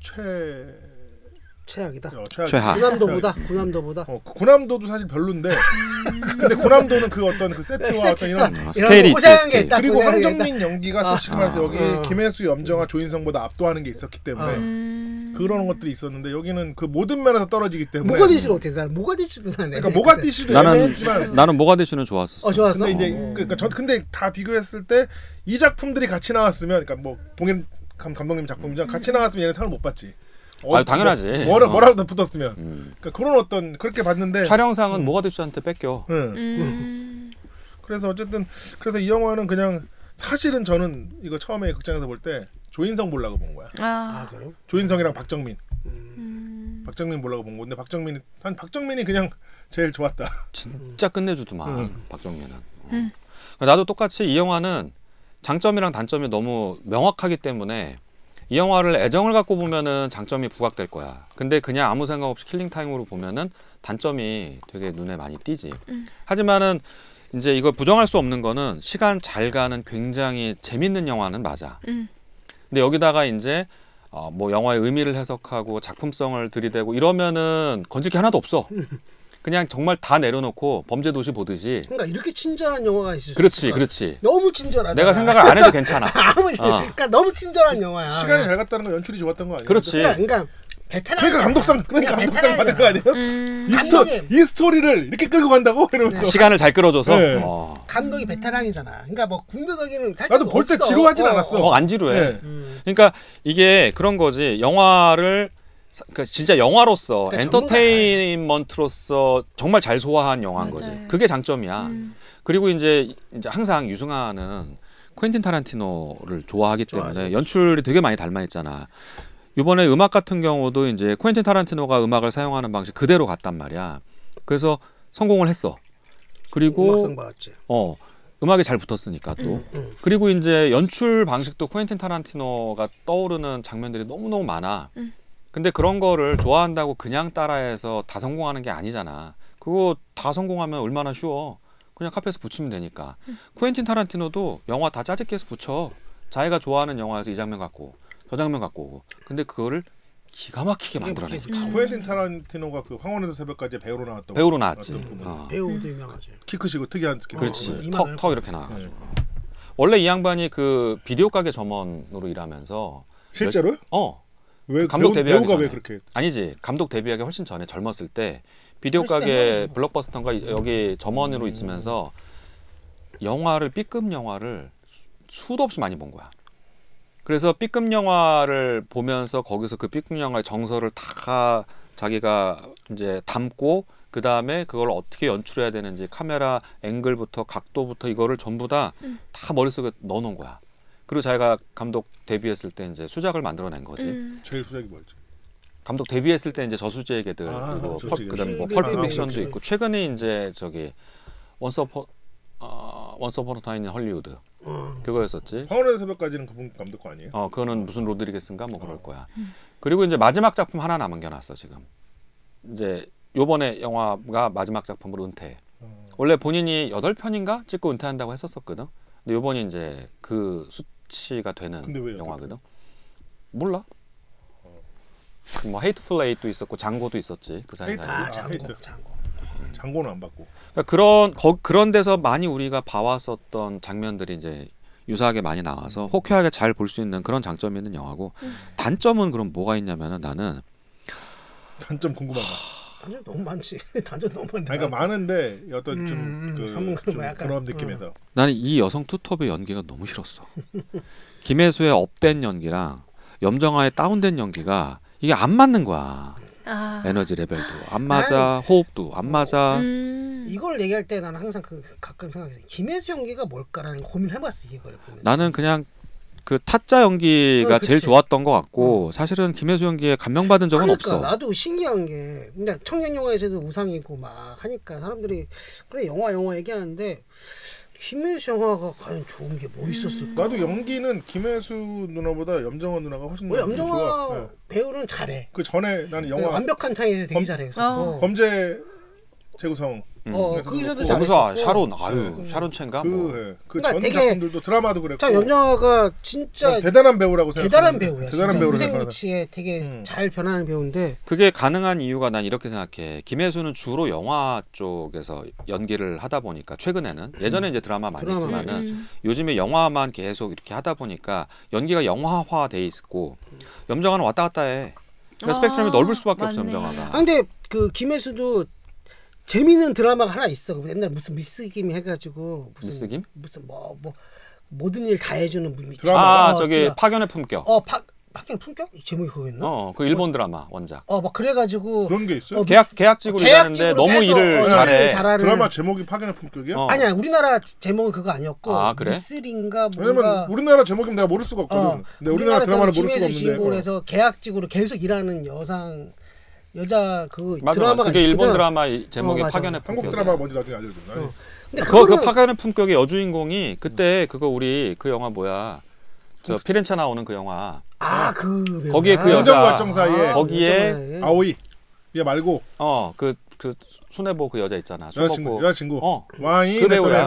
최악이다. 최하. 구남도보다. 구남도도 사실 별론데 근데 구남도는 그 어떤 그 세트와 어떤 이런 스케일이 있지. 스케일. 그리고 황정민 연기가 솔직히 말해서 여기 김혜수, 염정아, 조인성보다 압도하는 게 있었기 때문에 그런 것들이 있었는데 여기는 그 모든 면에서 떨어지기 때문에 모가디슈는 어떻게 나 모가디슈도 난 그러니까 모가디슈도 애매했지만 나는 모가디슈는 좋았었어. 좋았어. 근데 이제 근데 다 비교했을 때 이 작품들이 같이 나왔으면 그러니까 뭐 동일 감독님 작품이죠. 같이 나왔으면 얘는 상을 못 받지. 당연하지. 뭐라도 더 붙었으면. 그러니까 그런 어떤 그렇게 봤는데 촬영상은 모가디슈한테 뺏겨. 그래서 어쨌든 그래서 이 영화는 그냥 사실은 저는 이거 처음에 극장에서 볼 때 조인성 보려고 본 거야. 그래요? 조인성이랑 박정민. 박정민 보려고 본 건데 박정민이 그냥 제일 좋았다. 진짜 끝내주더만 박정민은. 나도 똑같이 이 영화는 장점이랑 단점이 너무 명확하기 때문에 이 영화를 애정을 갖고 보면은 장점이 부각될 거야. 근데 그냥 아무 생각 없이 킬링 타임으로 보면은 단점이 되게 눈에 많이 띄지. 하지만은 이제 이걸 부정할 수 없는 거는 시간 잘 가는 굉장히 재밌는 영화는 맞아. 근데 여기다가 이제 뭐 영화의 의미를 해석하고 작품성을 들이대고 이러면은 건질 게 하나도 없어. 그냥 정말 다 내려놓고 범죄도시 보듯이. 그러니까 이렇게 친절한 영화가 있을 수 그렇지, 있을까? 그렇지. 너무 친절하잖아. 내가 생각을 안 해도 괜찮아. 그러니까 너무 친절한 영화야. 시간이 잘 갔다는 건 연출이 좋았던 거 아니에요? 그렇지. 그러니까 베테랑. 그러니까 감독상 받은 거 아니에요? 감독이- 이 스토리를 이렇게 끌고 간다고 이러면서 시간을 잘 끌어줘서. 네. 감독이 베테랑이잖아. 그러니까 뭐 궁두더기는 살짝 나도 볼 때 없어. 지루하진 않았어. 안 지루해. 네. 그러니까 이게 그런 거지. 영화를 그러니까 진짜 영화로서 그러니까 엔터테인먼트로서 정말 잘 소화한 영화인 맞아요. 거지. 그게 장점이야. 그리고 이제 항상 유승환은 퀸틴 타란티노를 좋아하기 때문에 좋아하죠. 연출이 되게 많이 닮아 있잖아. 이번에 음악 같은 경우도 이제 퀸틴 타란티노가 음악을 사용하는 방식 그대로 갔단 말이야. 그래서 성공을 했어. 그리고 음악상 받았지. 음악이 잘 붙었으니까 또. 그리고 이제 연출 방식도 퀸틴 타란티노가 떠오르는 장면들이 너무너무 많아. 근데 그런 거를 좋아한다고 그냥 따라해서 다 성공하는 게 아니잖아. 그거 다 성공하면 얼마나 쉬워. 그냥 카페에서 붙이면 되니까. 퀸틴 타란티노도 영화 다 짜집기 해서 붙여. 자기가 좋아하는 영화에서 이 장면 갖고 저 장면 갖고 오고. 근데 그거를 기가 막히게 만들어내. 쿠엔틴 타란티노가 그 황혼에서 새벽까지 배우로 나왔던 배우로 나왔지. 배우도 유명하지. 키 크시고 특이한 그렇지. 이만한 턱 이렇게 나와가지고. 원래 이 양반이 그 비디오 가게 점원으로 일하면서 실제로요? 왜 감독 데뷔하기 배우가 전에. 왜 그렇게 아니지. 감독 데뷔하기 훨씬 전에 젊었을 때 비디오 훨씬 가게 옛날이죠. 블록버스터인가 여기 점원으로 있으면서 영화를 B급 영화를 수도 없이 많이 본 거야. 그래서 B급 영화를 보면서 거기서 그 B급 영화의 정서를 다 자기가 이제 담고 그 다음에 그걸 어떻게 연출해야 되는지 카메라 앵글부터 각도부터 이거를 전부 다 머릿속에 넣어놓은 거야. 그리고 자기가 감독 데뷔했을 때 이제 수작을 만들어낸 거지. 제일 수작이 뭐였죠? 감독 데뷔했을 때 이제 저수지의 개들 그리고 저수지의 그다음에 뭐 개들. 펄프 픽션도 그렇지. 있고 최근에 이제 저기 원스 어폰 어 타임 인 헐리우드 그거였었지. 황혼에서 새벽까지는 그분 감독 거 아니에요? 그거는 무슨 로드리게스인가 뭐 그럴 거야. 그리고 이제 마지막 작품 하나 남겨놨어 지금. 이제 요번에 영화가 마지막 작품으로 은퇴. 원래 본인이 8편인가 찍고 은퇴한다고 했었거든. 근데 요번이 이제 그 수치가 되는 근데 왜 영화거든. 몰라. 뭐 헤이트풀 에잇도 있었고 장고도 있었지 그 사이에. 헤이트. 장고는 안 받고. 그러니까 그런 데서 많이 우리가 봐왔었던 장면들이 이제 유사하게 많이 나와서 호쾌하게 잘 볼 수 있는 그런 장점이 있는 영화고 단점은 그럼 뭐가 있냐면은 나는 단점 궁금하다. 단점 너무 많지. 단점 너무 많다. 그러니까 많은데 어떤 좀 약간, 그런 느낌에서 나는 이 여성 투톱의 연기가 너무 싫었어. 김혜수의 업된 연기랑 염정아의 다운된 연기가 이게 안 맞는 거야. 에너지 레벨도 안 맞아, 호흡도 안 맞아. 이걸 얘기할 때 나는 항상 가끔 생각해. 김혜수 연기가 뭘까라는 고민을 해봤어 이걸 보면. 나는 그냥 그 타짜 연기가 제일 그치. 좋았던 것 같고 사실은 김혜수 연기에 감명받은 적은 그러니까 없어. 나도 신기한 게 근데 청년 영화에서도 우상이고 막 하니까 사람들이 그래 영화 얘기하는데 김혜수 영화가 과연 좋은 게 뭐 있었을까? 나도 연기는 김혜수 누나보다 염정원 누나가 훨씬 염정아 좋아. 네. 배우는 잘해. 그 전에 나는 영화 완벽한 타임에서 되게 잘했어. 범죄 재구성. 거기서도 거기서 잘했어. 샤론 샤론첸가 뭐. 그전 되게- 작품들도 드라마도 그랬고. 참 염정아가 진짜 대단한 배우라고 생각. 대단한 배우야. 대단한 배우로 무생무치에 되게 잘 변하는 배우인데 그게 가능한 이유가 난 이렇게 생각해. 김혜수는 주로 영화 쪽에서 연기를 하다 보니까 최근에는 예전에 이제 드라마 많이 했지만은 요즘에 영화만 계속 이렇게 하다 보니까 연기가 영화화돼 있고 염정아는 왔다 갔다 해. 그러니까 스펙트럼이 넓을 수밖에 없어 염정아가. 근데 그 김혜수도 재미있는 드라마가 하나 있어. 옛날 무슨 미스김 해가지고 미스김? 무슨 뭐 모든 일 다 해주는 드라마. 저기 파견의 품격. 파견의 품격? 제목이 그거였나? 그 일본 드라마 원작. 막 그래가지고 그런 게 있어요? 계약직으로 일하는데 너무 일을 잘해. 드라마 제목이 파견의 품격이야? 아니야 우리나라 제목은 그거 아니었고. 그래? 미스린가 왜냐면 뭔가. 우리나라 제목이면 내가 모를 수가 없거든. 근데 우리나라 드라마를 모를 수가 없는데. 주인공에서 계약직으로 계속 일하는 여자 그 맞아, 드라마가 그게 일본 있거든. 드라마 제목이 맞아. 파견의 품격. 한국 드라마 뭔지 나중에 알려줘. 근데 그 파견의 품격의 여주인공이 그때 그거 우리 그 영화 뭐야? 저 피렌체 나오는 그 영화. 그 배우야? 거기에 그 영정 여자 발정 사이에 거기에 아오이 얘 말고 그 순애보 그 여자 있잖아. 여자친구 와인 그 배우야.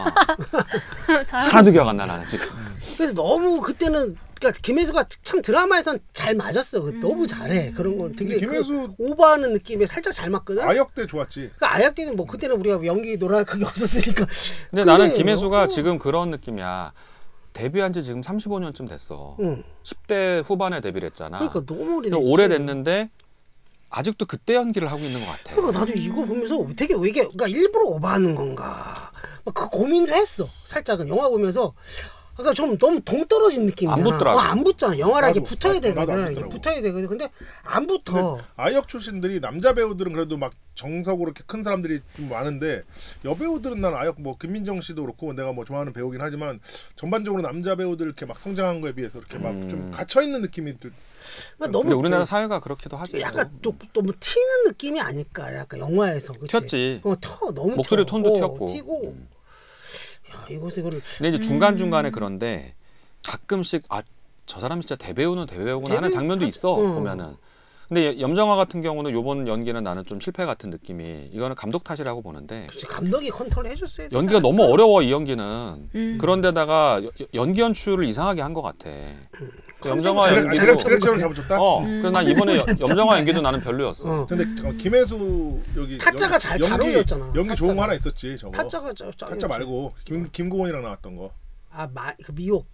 하나도 기억 안 나 나는 지금. 그래서 너무 그때는 그러니까 김혜수가 참 드라마에선 잘 맞았어. 너무 잘해. 그런 건 되게 김혜수 오버하는 느낌에 살짝 잘 맞거든. 아역 때 좋았지. 그러니까 아역 때는 뭐 그때는 우리가 연기 노랄 그게 없었으니까. 근데 나는 김혜수가 지금 그런 느낌이야. 데뷔한 지 지금 35년쯤 됐어. 10대 후반에 데뷔를 했잖아. 그러니까 너무 오래됐는데 아직도 그때 연기를 하고 있는 것 같아. 그러니까 나도 이거 보면서 되게 왜 이게 그러니까 일부러 오버하는 건가? 막 그 고민도 했어. 살짝은 영화 보면서. 그러니까 좀 너무 동떨어진 느낌이잖아. 안 붙더라고. 안 붙잖아. 영화랑 이게 붙어야 나도 안 되거든. 붙더라고. 붙어야 되거든. 근데 안 붙어. 근데 아역 출신들이 남자 배우들은 그래도 막 정석으로 이렇게 큰 사람들이 좀 많은데 여배우들은 난 아역 뭐 김민정 씨도 그렇고 내가 뭐 좋아하는 배우긴 하지만 전반적으로 남자 배우들 이렇게 막 성장한 거에 비해서 이렇게 막 좀 갇혀 있는 느낌이 들. 그러니까 근데 우리나라 사회가 그렇기도 하지. 약간 너무 튀는 느낌이 아닐까. 약간 영화에서. 그치? 튀었지. 너무 목소리 튀어. 톤도 튀었고. 튀고. 야, 이거를. 근데 이제 중간중간에 그런데 가끔씩 저 사람이 진짜 대배우구나 하는 장면도 있어. 보면은. 근데 염정아 같은 경우는 요번 연기는 나는 좀 실패 같은 느낌이 이거는 감독 탓이라고 보는데 그치, 감독이 컨트롤 해줬어야 돼. 연기가 너무 어려워 이 연기는. 그런데다가 연기 연출을 이상하게 한 것 같아. 염정아 연기도 디렉션을 잘못줬다. 그래서 난 이번에 염정아 연기도 나는 별로였어. 근데 김혜수 여기 타짜가 잘 어울렸잖아. 연기 좋은 거 타짜가. 하나 있었지 저거. 타짜 말고 김고은이랑 나왔던 거. 그 미혹.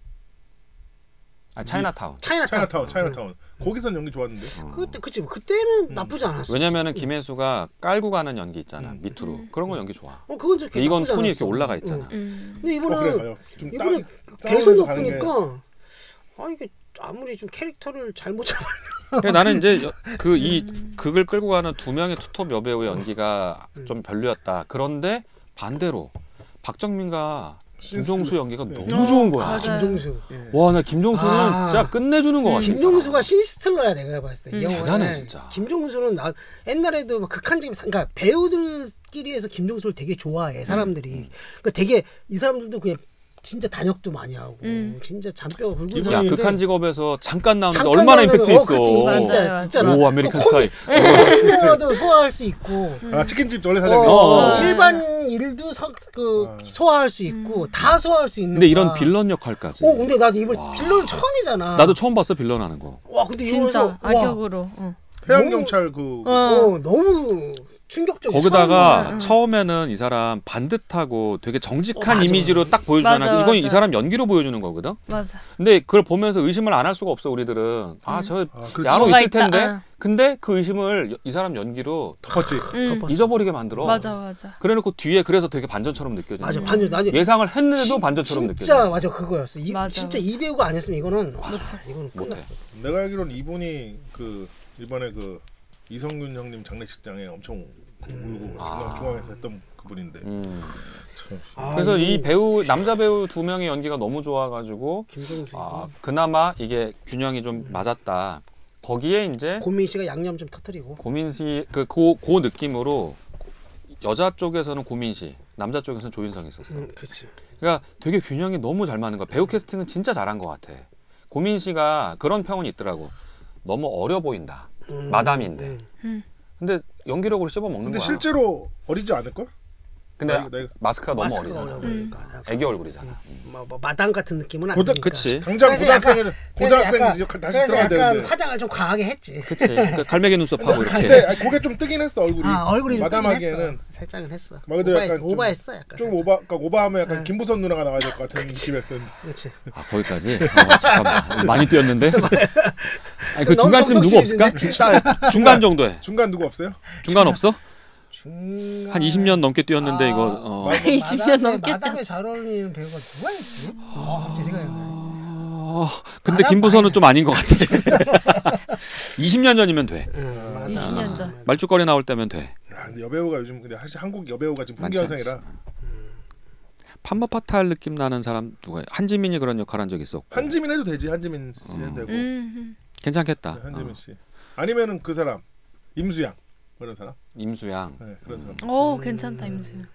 차이나타운. 차이나타운. 거기선 연기 좋았는데. 그때는 나쁘지 않았어. 왜냐면은 김혜수가 깔고 가는 연기 있잖아. 밑으로. 그런 거 연기 좋아. 그건 좀 이건 나쁘지 톤이 않았어. 이렇게 올라가 있잖아. 근데 이번은 이번에 계속 높으니까 이게 아무리 좀 캐릭터를 잘못 잡았나. 나는 이제 이 극을 끌고 가는 두 명의 투톱 여배우의 연기가 좀 별로였다. 그런데 반대로 박정민과 김종수 연기가 너무 좋은 거야. 김종수. 와, 나 김종수는 진짜 끝내주는 거 같아. 김종수가 신스틸러야 내가 봤을 때. 이 영화는. 대단해 진짜. 김종수는 나 옛날에도 막 극한적인 그러니까 배우들끼리에서 김종수를 되게 좋아해 사람들이. 그러니까 되게 이 사람들도 그냥 진짜 단역도 많이 하고 진짜 잔뼈가 굵은 야, 사람인데 극한 직업에서 잠깐 나오는데 얼마나 임팩트 있어. 진짜 오, 아메리칸 스타일. 코미디어도 소화할 수 있고. 치킨집 원래 사장님. 일반 일도 소화할 수 있고 다 소화할 수 있는. 근데 이런 빌런 역할까지. 근데 나도 이번 빌런 처음이잖아. 나도 처음 봤어 빌런 하는 거. 와, 근데 진짜 악역으로. 해양 경찰 너무 충격적이야. 거기다가 처음에는 이 사람 반듯하고 되게 정직한 이미지로 딱 보여주잖아. 이건 이 사람 연기로 보여주는 거거든. 맞아. 근데 그걸 보면서 의심을 안 할 수가 없어 우리들은. 저 야로 있을 텐데. 근데 그 의심을 이 사람 연기로 덮었지. 잊어버리게 만들어. 맞아. 그래놓고 뒤에 그래서 되게 반전처럼 느껴져. 맞아, 반전. 예상을 했는데도 반전처럼 느껴져. 진짜 맞아 그거였어. 맞아. 진짜 이 배우가 아니었으면 이거는 이건 끝났어. 내가 알기로는 이분이 이번에 이성균 형님 장례식장에 엄청 울고 중앙에서 했던 그분인데. 그래서 이 배우 남자 배우 두 명의 연기가 너무 좋아가지고 그나마 이게 균형이 좀 맞았다. 거기에 이제 고민 씨가 양념 좀 터뜨리고. 고민 씨 그 느낌으로 여자 쪽에서는 고민 씨, 남자 쪽에서는 조인성이 있었어. 그렇지. 그러니까 되게 균형이 너무 잘 맞는 거야. 배우 캐스팅은 진짜 잘한 것 같아. 고민 씨가 그런 평은 있더라고. 너무 어려 보인다. 마담인데. 근데 연기력으로 씹어먹는 근데 거야. 실제로 어리지 않을걸? 근데 마스크가 너무 마스크가 어리잖아. 어려 보이니까. 애기 얼굴이잖아. 뭐 마담 같은 느낌은 아니니까. 그치. 당장 고등학생 그래서 역할 다시 그래서 들어가야 약간 되는데. 화장을 좀 과하게 했지. 그치. 그 갈매기 눈썹하고 이렇게. 글쎄, 고개 좀 뜨긴 했어 얼굴이. 얼굴이 좀 마담하기에는 살짝은 했어. 말 그대로 약간 오버했어 약간. 좀 오버하면 약간 김부선 누나가 나와야 될 것 같은 느낌이었었는데. 그렇지. 거기까지? 잠깐만. 많이 뛰었는데? 아니, 그 너무 중간쯤 누구 없을까? 중간 정도에. 중간 누구 없어요? 중간 없어? 중간... 한 20년 넘게 뛰었는데 이거 20년 넘겠죠. 마담에 잘 어울리는 배우가 누가 있지? 갑자기 생각이 안 나. 근데 김부선은 좀 아닌 것 같아. 20년 전이면 돼. 20년 전. 말죽거리 나올 때면 돼. 근데 여배우가 요즘 근데 사실 한국 여배우가 지금 풍기현상이라. 판머파탈 느낌 나는 사람 누가? 한지민이 그런 역할 한 적 있었고. 한지민 해도 되지. 한지민 씨 해도 되고. 괜찮겠다. 네, 한지민 씨. 아니면은 그 사람 임수양 그런 사람. 임수양. 네, 그런 사람. 괜찮다 임수양.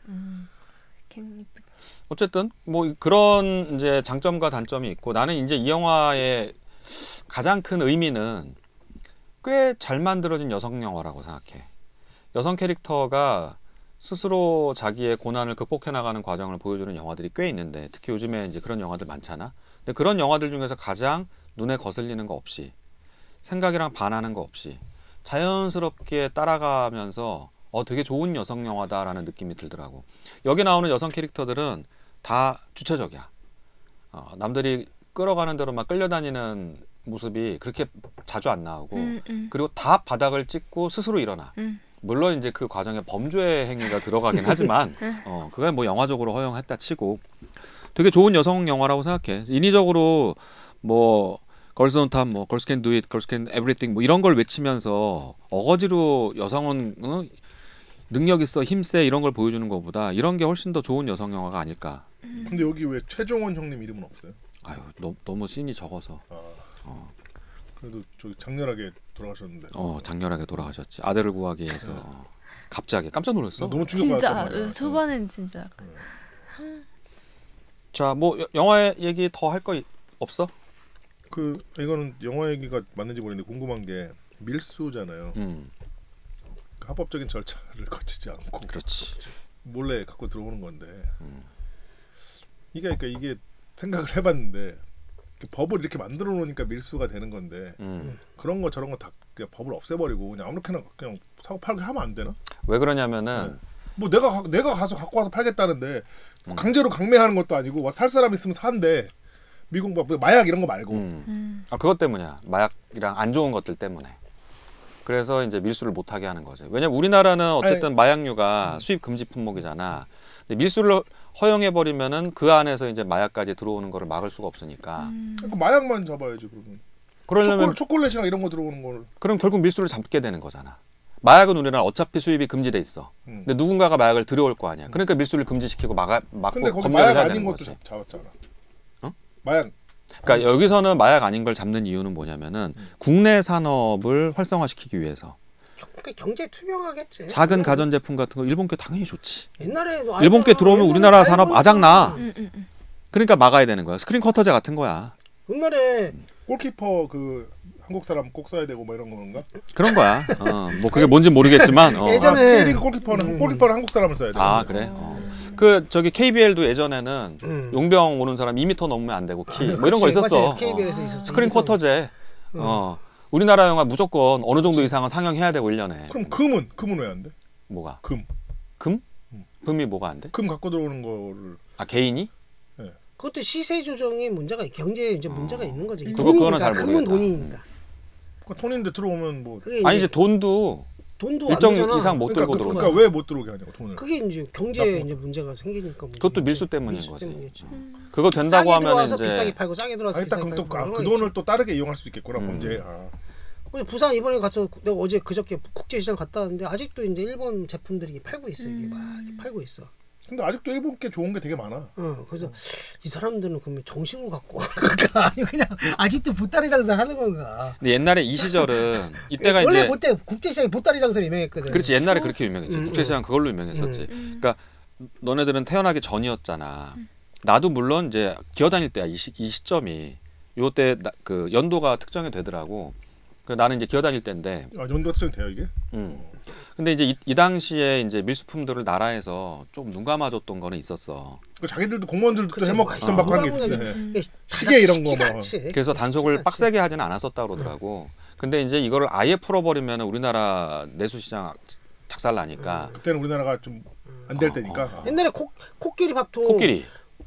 어쨌든 뭐 그런 이제 장점과 단점이 있고 나는 이제 이 영화의 가장 큰 의미는 꽤 잘 만들어진 여성 영화라고 생각해. 여성 캐릭터가 스스로 자기의 고난을 극복해 나가는 과정을 보여주는 영화들이 꽤 있는데, 특히 요즘에 이제 그런 영화들 많잖아. 근데 그런 영화들 중에서 가장 눈에 거슬리는 거 없이, 생각이랑 반하는 거 없이 자연스럽게 따라가면서 되게 좋은 여성 영화다라는 느낌이 들더라고. 여기 나오는 여성 캐릭터들은 다 주체적이야. 남들이 끌어가는 대로 막 끌려다니는 모습이 그렇게 자주 안 나오고, 그리고 다 바닥을 찍고 스스로 일어나. 물론 이제 그 과정에 범죄 행위가 들어가긴 하지만 그걸 뭐 영화적으로 허용했다 치고 되게 좋은 여성 영화라고 생각해. 인위적으로 뭐 Girls on Top, 뭐 Girls Can Do It, Girls Can Everything 뭐 이런 걸 외치면서 어거지로 여성은 능력 있어, 힘세 이런 걸 보여주는 것보다 이런 게 훨씬 더 좋은 여성 영화가 아닐까. 근데 여기 왜 최종원 형님 이름은 없어요? 아유, 너무 씬이 적어서. 그래도 저기 장렬하게 돌아가셨는데. 장렬하게 돌아가셨지. 아들을 구하기 위해서. 갑자기 깜짝 놀랐어. 너무 충격받았단 말이야. 진짜 초반엔 진짜. 자, 뭐 영화 얘기 더 할 거 없어? 이거는 영화 얘기가 맞는지 모르겠는데 궁금한 게 밀수잖아요. 합법적인 절차를 거치지 않고. 그렇지. 몰래 갖고 들어오는 건데. 그러니까 이게 생각을 해봤는데. 법을 이렇게 만들어 놓으니까 밀수가 되는 건데 그런 거 저런 거 다 그냥 법을 없애버리고 그냥 아무렇게나 그냥 사고 팔게 하면 안 되나? 왜 그러냐면은 뭐 내가 가서 갖고 와서 팔겠다는데 강제로 강매하는 것도 아니고 살 사람 있으면 산대. 미국 마약 이런 거 말고. 그것 때문이야. 마약이랑 안 좋은 것들 때문에. 그래서 이제 밀수를 못하게 하는 거지. 왜냐면 우리나라는 어쨌든 마약류가 수입 금지 품목이잖아. 근데 밀수를 허용해버리면은 그 안에서 이제 마약까지 들어오는 거를 막을 수가 없으니까. 그러니까 마약만 잡아야지 그러면. 그러려면 초콜릿이랑 이런 거 들어오는 걸. 그럼 결국 밀수를 잡게 되는 거잖아. 마약은 우리나라 어차피 수입이 금지돼 있어. 근데 누군가가 마약을 들여올 거 아니야. 그러니까 밀수를 금지시키고 막고 근데 거기 검열을 마약 해야 아닌 되는 것도 거지. 잡았잖아. 어? 마약. 그러니까 여기서는 마약 아닌 걸 잡는 이유는 뭐냐면은 국내 산업을 활성화시키기 위해서. 경제 투명하겠지. 작은 가전제품 같은 거 일본께 당연히 좋지. 옛날에 일본께 들어오면 우리나라 산업 아작나. 그러니까 막아야 되는 거야. 스크린 커터제 같은 거야. 옛날에 골키퍼 한국 사람 꼭 써야 되고 뭐 이런 건가? 그런 거야. 뭐 그게 뭔지 모르겠지만. 예전에 K리그 골키퍼는 한국 사람을 써야 돼. 그래. 저기 KBL도 예전에는 용병 오는 사람 2m 넘으면 안 되고 키 뭐 이런 거 있었어. KBL에서 있었어. 스크린 쿼터제. 우리나라 영화 무조건 어느 정도 이상은 상영해야 되고 1년에. 그럼 금은 왜 안 돼? 뭐가? 금? 금이 뭐가 안 돼? 금 갖고 들어오는 거를. 개인이? 네. 그것도 시세 조정에 경제에 이제 문제가 있는 거지. 그거는 잘 금은 모르겠다. 돈이니까. 돈인데 들어오면 뭐. 이제 돈도 일정 이상 못 들고 들어오잖아. 그러니까 왜 못 들어오게 하냐고 돈을. 그게 이제 경제에 이제 문제가 생기니까. 그것도 밀수 때문인 거지. 때문이겠지. 그거 된다고 하면 이제 비싸게 팔고 싸게 들어와서 일단 비싸게 그럼 팔고 그 돈을 또 다르게 이용할 수 있겠구나 범죄. 부산 이번에 가서 내가 어제 그저께 국제시장 갔다 왔는데 아직도 이제 일본 제품들이 팔고 있어. 이게 막 팔고 있어. 근데 아직도 일본 게 좋은 게 되게 많아. 그래서 이 사람들은 그러면 정식으로 갖고 그냥 아직도 보따리 장사 하는 건가? 근데 옛날에 이 시절은 이때가 원래 이제 그때 국제시장이 보따리 장사로 유명했거든. 그렇지. 옛날에 그렇게 유명했지. 국제시장 그걸로 유명했었지. 그러니까 너네들은 태어나기 전이었잖아. 나도 물론 이제 기어다닐 때야. 이 시점이 요때 그 연도가 특정이 되더라고. 나는 이제 기어다닐 때인데. 연도가 특정이 돼요 이게? 근데 이제 이 당시에 이제 밀수품들을 나라에서 좀 눈 감아줬던 거는 있었어. 자기들도 공무원들도 그치, 해먹던 받고 한 게 있어요. 이게 시계 이런 거 뭐. 그래서 단속을 빡세게 하지는 않았었다 그러더라고. 근데 이제 이거를 아예 풀어버리면 우리나라 내수시장 작살나니까. 그때는 우리나라가 좀 안 될 때니까. 옛날에 코끼리 밥통. 코끼리.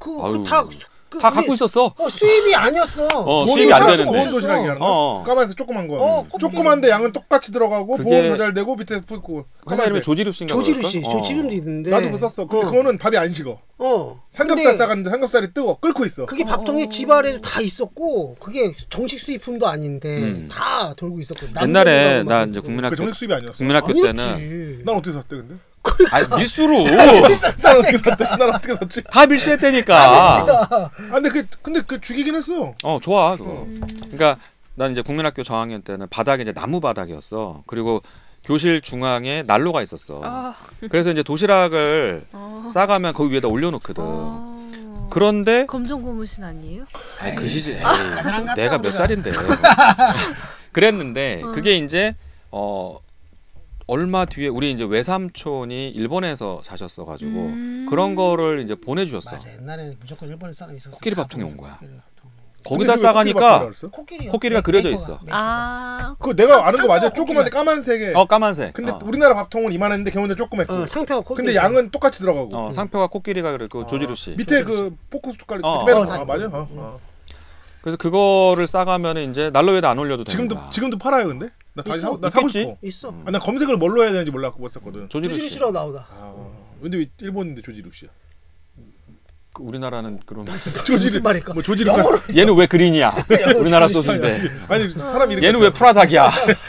다 갖고 있었어. 수입이 아니었어. 수입이 안 되는데. 보온 도시락이 하는 거. 까만색 조그만 거. 조그만데 양은 똑같이 들어가고 보온 더 잘 되고 밑에 붓고. 회사 이름이 조지루씨인가. 조지루씨. 저 지금도 있는데. 나도 그거 썼어. 근데 그거는 밥이 안 식어. 삼겹살 싸갔는데 삼겹살이 뜨거 끓고 있어. 그게 밥통에 집 아래도 다 있었고 그게 정식 수입품도 아닌데 다 돌고 있었고. 옛날에 나 이제 국민학교 정식 수입이 아니었어. 국민학교 때는 난 어떻게 샀대 근데? 밀수로. 난 어떻게 샀대? 난 어떻게 샀지? 다 밀수했다니까. 근데 그 죽이긴 했어. 좋아 그거. 그러니까 난 이제 국민학교 저학년 때는 바닥이 이제 나무 바닥이었어. 그리고 교실 중앙에 난로가 있었어. 그래서 이제 도시락을 싸가면 거기 위에다 올려놓거든. 그런데 검정 고무신 아니에요? 아니, 그 시즌 가장 안 내가 갔다, 몇 우리가. 살인데 그랬는데 그게 이제 얼마 뒤에 우리 이제 외삼촌이 일본에서 사셨어가지고 그런 거를 이제 보내주셨어. 맞아. 옛날에는 무조건 일본에 사람 있었어. 코끼리 밥통이 온 거야. 코끼리 밥통. 거기다 근데 싸가니까 코끼리가 그려져 메이커가, 있어. 메이커가. 아, 그거 내가 아는 거 맞아. 상표가 조그만데 까만색에. 까만색. 근데 우리나라 밥통은 이만했는데 걔네들 조그맣고. 상표가 코끼리. 근데 양은 똑같이 들어가고. 상표가 코끼리가 그랬고 조지루 씨. 밑에 그 포커스 뚜까리 어, 빼는 다 거 맞아. 있고. 그래서 그거를 싸가면 이제 난로에다 안 올려도 되는 거야. 지금도 팔아요 근데? 나 다시 있어. 나 사고 있겠지? 싶어. 있어. 나 검색을 뭘로 해야 되는지 몰랐고 못 샀거든. 조지루 조지루 씨. 씨라고 나오다. 근데 왜 일본인데 조지루 씨야? 그 우리나라는 그런. 무슨 말일까? 뭐 조지루 영어로 가스. 얘는 왜 그린이야? 우리나라 소주인데. 아니 사람 이름. 얘는 왜 프라닭이야?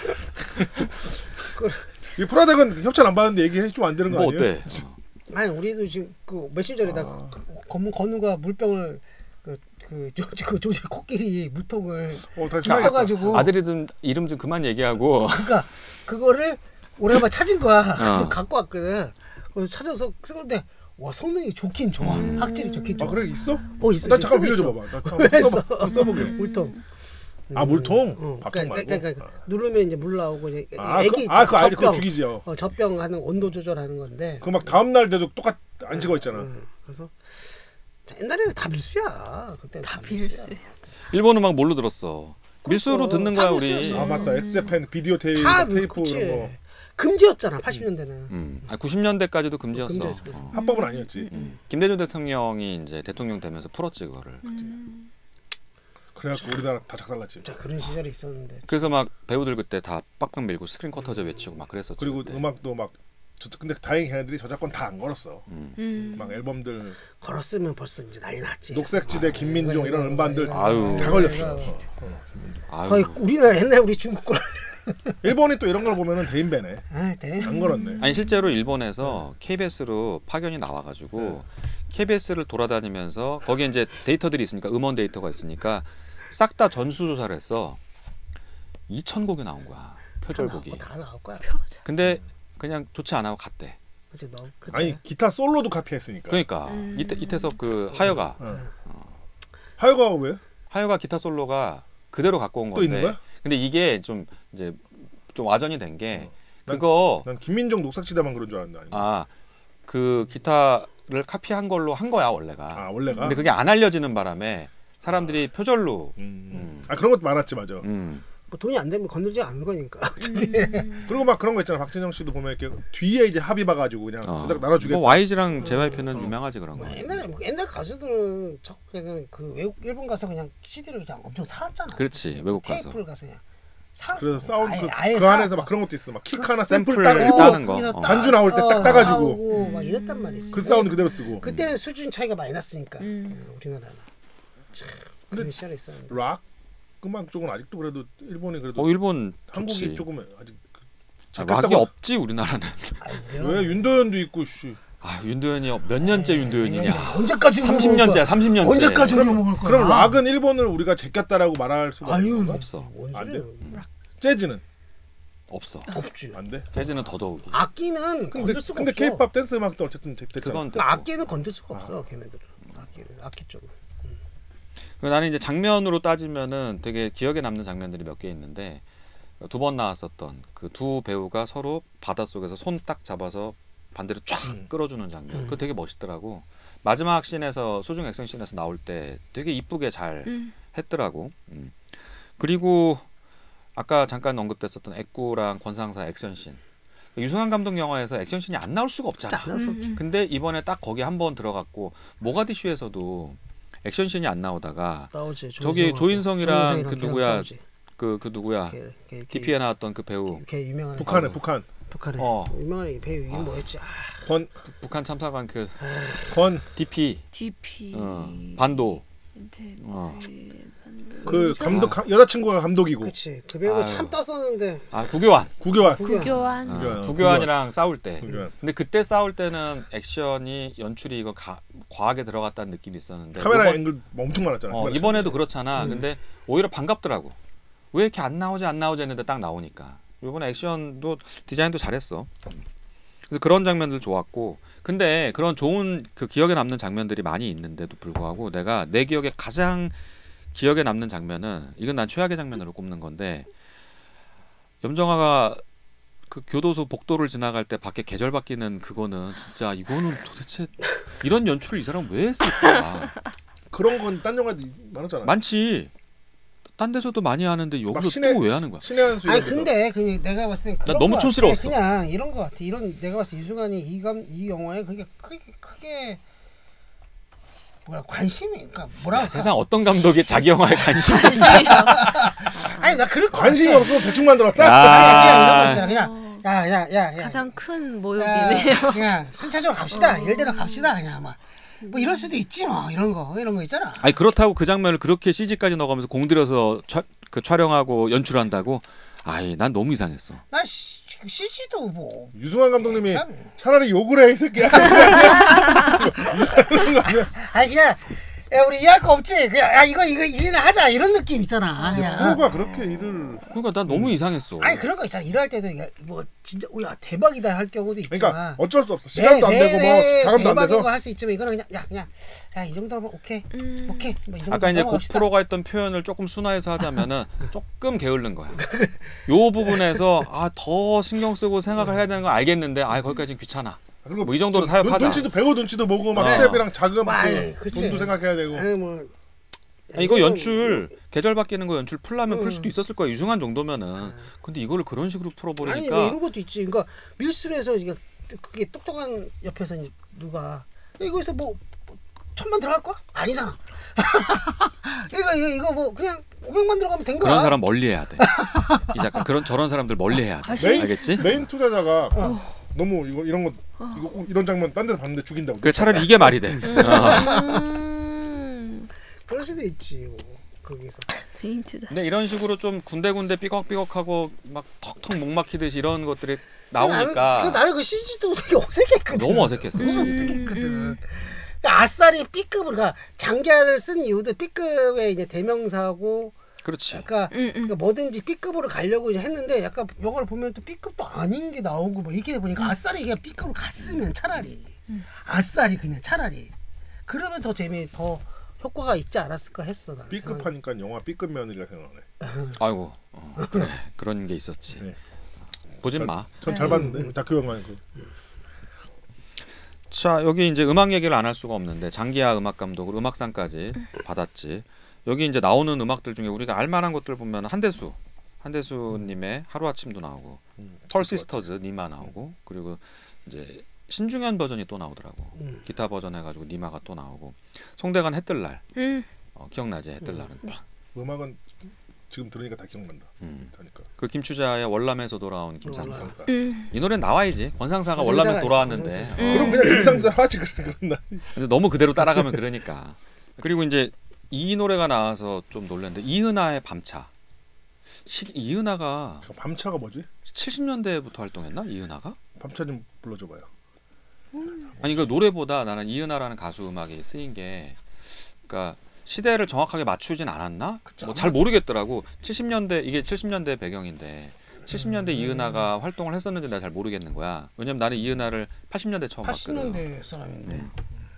이 프라닭은 협찬 안 받는데 얘기해 좀 안 되는 거 뭐 아니에요? 어때? 아니 우리도 지금 그 며칠 전에 나 건우가 물병을 그 조지 코끼리 물통을 다시 있어가지고 아들이든 이름 좀 그만 얘기하고. 그러니까 그거를 오래간만에 찾은 거야. 그래서 어. 갖고 왔거든. 그래서 찾아서 쓰는데 와 성능이 좋긴 좋아. 확실히 좋긴 좋아. 그래 있어? 있어. 나 잠깐 있어. 빌려줘 봐봐. 나 왜 한번 써보게. 물통. 물통? 밥통 말고? 그러니까 누르면 이제 물 나오고 이제 애기 그거 알지? 그거 죽이지요. 젖병 하는 온도 조절하는 건데. 그 막 다음 날 돼도 똑같 안 식어 있잖아. 그래서 옛날에는 다 밀수야. 그때 다 빌스. 일본 음악 뭘로 들었어? 밀수로 듣는 거야 다 우리. 밀수였어. 맞다. 엑스제팬 비디오 테이프, 다 테이프 그치. 이런 거. 금지였잖아. 80년대는. 90년대까지도 금지였어. 금지였어. 합법은 아니었지. 김대중 대통령이 이제 대통령 되면서 풀었지 그거를. 그래갖고 우리나라 다 작살났지. 진짜 그런 시절이 있었는데. 그래서 막 배우들 그때 다 빡빡 밀고 스크린 쿼터제 외치고 막 그랬었죠. 그리고 그때. 음악도 막 근데 다행히 걔네들이 저작권 다 안 걸었어. 음. 막 앨범들 걸었으면 벌써 이제 난리 났지. 녹색지대 김민종 이런 음반들 아유. 다 걸렸어. 아유. 거의 우리나라 옛날 우리 중국 걸. 일본이 또 이런 걸 보면은 대인배네. 네. 안 걸었네. 아니 실제로 일본에서 KBS로 파견이 나와가지고 KBS를 돌아다니면서 거기에 이제 데이터들이 있으니까 음원 데이터가 있으니까 싹 다 전수조사를 했어. 2,000곡이 나온 거야 표절곡이. 다 나올 거야. 근데 그냥 좋지 않아 하고 갔대. 그치 너. 그치. 아니 기타 솔로도 카피했으니까. 그러니까 이태석 그 하여가 하여가 왜? 하여가 기타 솔로가 그대로 갖고 온 또 있는 건데. 거야? 근데 이게 좀 이제 좀 와전이 된 게 난- 그거 난 김민종 녹색지대만 그런 줄 알았는데 아니고. 그 기타를 카피한 걸로 한 거야 원래가. 원래가. 근데 그게 안 알려지는 바람에 사람들이 표절로. 그런 것도 많았지 맞아. 뭐 돈이 안 되면 건들지 않은 거니까. 그리고 막 그런 거 있잖아. 박진영 씨도 보면 이렇게 뒤에 이제 합의 봐가지고 그냥 딱 나눠주겠다. 뭐 YG랑 JYP는 유명하지 그런 거. 옛날에 옛날 가수들은 저그 외국 일본 가서 그냥 CD를 그냥 엄청 사왔잖아. 그렇지 외국 가서. 테이프를 가서 그냥 사왔어. 그래서 사운드 아예 그 안에서 사왔어. 막 그런 것도 있어. 막 킥 그 하나 샘플 샘플 따고 따는 거. 거기서 반주 나올 때 딱 따가지고. 싸우고 막 이랬단 말이지. 그 사운드 그대로 쓰고. 그때는 수준 차이가 많이 났으니까 우리나라는 참 그런 시절이 있었는데. 락 음악 쪽은 아직도 그래도 일본이 그래도 일본 한국이 좋지. 조금 아직 락이 없지 우리나라는. 왜 윤도현도 있고 씨. 윤도현이 몇 년째 윤도현이냐. 언제까지 30년째야 30년째. 언제까지 우리 먹을 거야? 그럼 락은 일본을 우리가 제꼈다라고 말할 수가 아유, 없는 건가? 없어. 안 돼? 재즈는 없어. 없지. 안 돼? 재즈는 더더욱이. 악기는 건들 수가 근데 없어. K-팝 댄스 음악도 어쨌든 됐잖아. 그건 됐고. 악기는 건들 수가 없어. 걔네들은 악기 쪽은. 나는 이제 장면으로 따지면은 되게 기억에 남는 장면들이 몇 개 있는데 두 번 나왔었던 그 두 배우가 서로 바닷속에서 손 딱 잡아서 반대로 쫙 끌어주는 장면. 그거 되게 멋있더라고. 마지막 씬에서 수중 액션 씬에서 나올 때 되게 이쁘게 잘 했더라고. 그리고 아까 잠깐 언급됐었던 액구랑 권상사 액션 씬. 유승환 감독 영화에서 액션 씬이 안 나올 수가 없잖아. 근데 이번에 딱 거기 한 번 들어갔고 모가디슈에서도 액션 씬이 안 나오다가 나오지. 저기 조인성이랑 그 누구야 싸우지. 그 누구야 DP에 나왔던 그 배우 걔 유명한 북한에 북한 북한에 유명한 배우 이름 뭐였지? 권 북한 참사관 그 권 DP DP 반도 그 감독 여자친구가 감독이고 그치. 그 배우가 참 떴었는데. 구교환 구교환. 구교환이랑 싸울 때. 구교환. 근데 그때 싸울 때는 액션이 연출이 이거 과하게 들어갔다는 느낌이 있었는데 카메라 앵글 엄청 많았잖아. 이번에도 그렇잖아. 근데 오히려 반갑더라고. 왜 이렇게 안 나오지 했는데 딱 나오니까. 이번에 액션도 디자인도 잘했어. 그래서 그런 장면들 좋았고, 근데 그런 좋은 그 기억에 남는 장면들이 많이 있는데도 불구하고 내가 내 기억에 가장 기억에 남는 장면은, 이건 난 최악의 장면으로 꼽는 건데, 염정아가 그 교도소 복도를 지나갈 때 밖에 계절 바뀌는 그거는 진짜, 이거는 도대체 이런 연출을 이 사람 왜 했을까? 그런 건 딴 영화도 많았잖아. 많지. 딴 데서도 많이 하는데 막 여기서 신의- 또 왜 하는 거야? 신의 한수 아니 이런 데서. 근데 그냥 내가 봤을 땐 그런 너무 거 촌스러웠어. 같아. 그냥 이런 거 같아. 이런 내가 봤을 때 이수관이 이 영화에 그게 크게 뭐라 관심이 그러니까 뭐라 야, 할까? 세상 어떤 감독이 자기 영화에 관심이 아니 나 그럴 거 관심이 같아. 없어서 대충 만들었다. 그냥 이런 거 있잖아. 그냥 야야야 가장 큰 모욕이네요. 그냥 술 찾으러 갑시다. 일대로 갑시다. 그냥 막 뭐 이럴 수도 있지 뭐 이런 거 있잖아. 아니 그렇다고 그 장면을 그렇게 CG까지 넣어가면서 공들여서 촬영하고 연출한다고? 아이 난 너무 이상했어. 나 CG도 뭐 유승환 감독님이 참. 차라리 욕을 해 이 새끼야. 아니 그냥 야 우리 이해할 거 없지. 그냥 야 이거 일이나 하자 이런 느낌 있잖아. 그냥. 프로가 그렇게 일을. 그러니까 난 너무 이상했어. 아니 그런 거 있잖아. 일할 때도 이게 뭐 진짜 야 대박이다 할 경우도 있지만. 그러니까 어쩔 수 없어. 시간도 안 되고 뭐 자금도 안 대박인 돼서. 거 할 수 있지만 이거는 그냥 야 이 정도면 오케이 오케이 뭐 이 정도 아까 이제 넘어갑시다. 고프로가 했던 표현을 조금 순화해서 하자면은 조금 게으른 거야. 요 부분에서 더 신경 쓰고 생각을 해야 되는 건 알겠는데 거기까지는 귀찮아. 그리고 뭐 이 정도로 타협하자. 눈치도 배우 눈치도 보고 막 네. 스텝이랑 자금 아이, 그치. 돈도 생각해야 되고. 아니 뭐 아니, 이거 연출 계절 바뀌는 거 연출 풀라면 풀 수도 있었을 거야. 유승환 정도면은. 근데 이거를 그런 식으로 아니 풀어버리니까. 뭐 이런 것도 있지. 그러니까 밀술에서 이게 그게 똑똑한 옆에서 이제 누가 이거에서 뭐 1,000만 들어갈 거야? 아니잖아. 이거 뭐 그냥 500만 들어가면 된 거야. 그런 사람 멀리해야 돼. 이 작가 저런 사람들 멀리해야 돼. 알겠지? 메인 투자자가 너무 이런 거 이거 꼭 이런 장면 딴 데서 봤는데 죽인다고. 그래 차라리 이게 말이 돼. 그럴 수도 있지 뭐 거기서. 페인트다. 근데 이런 식으로 좀 군데군데 삐걱삐걱하고 막 턱턱 목 막히듯이 이런 것들이 나는 나오니까 그 CG도 되게 어색했거든. 너무 어색했어. 너무 어색했거든. 그러니까 아싸리 B급을 그러니까 장기하를 쓴 이유도 B급의 이제 대명사고. 그렇지. 그러니까 뭐든지 B급으로 가려고 이제 했는데 약간 영화를 보면 또 B급도 아닌 게 나오고 뭐 이렇게 보니까 아싸리 그냥 B급으로 갔으면 차라리 아싸리 그냥 차라리 그러면 더 더 효과가 있지 않았을까 했어 나는. B급 하니까 영화 B급 며느리가 생각나네. 아이고 그래 그런 게 있었지. 네. 보진 마. 전 잘 봤는데 다큐 영화에 그. 자 여기 이제 음악 얘기를 안 할 수가 없는데 장기하 음악 감독으로 음악상까지 받았지. 여기 이제 나오는 음악들 중에 우리가 알만한 것들 보면 한대수님의 하루아침도 나오고 펄 시스터즈 니마 나오고 그리고 이제 신중현 버전이 또 나오더라고. 기타 버전 해가지고 니마가 또 나오고 송대관 해뜰날 기억나지? 해뜰날은 딱. 음악은 지금 들으니까 다 기억난다. 하니까. 그 김추자의 월남에서 돌아온 김상사. 김상사. 이 노래는 나와야지. 권상사가 권상사가 월남에서 있어, 돌아왔는데 그럼 그냥 김상사 하지 그런다. 근데 너무 그대로 따라가면 그러니까. 그리고 이제 이 노래가 나와서 좀 놀랐는데 이은하의 밤차. 이은하가 밤차가 뭐지? 70년대부터 활동했나? 이은하가? 밤차 좀 불러줘봐요. 아니 그 노래보다 나는 이은하라는 가수 음악이 쓰인 게 그러니까 시대를 정확하게 맞추진 않았나? 뭐 잘 모르겠더라고. 70년대 이게 70년대 배경인데 70년대 이은하가 활동을 했었는지 내가 잘 모르겠는 거야. 왜냐면 나는 이은하를 80년대 처음 봤거든. 80년대 사람인데. 네.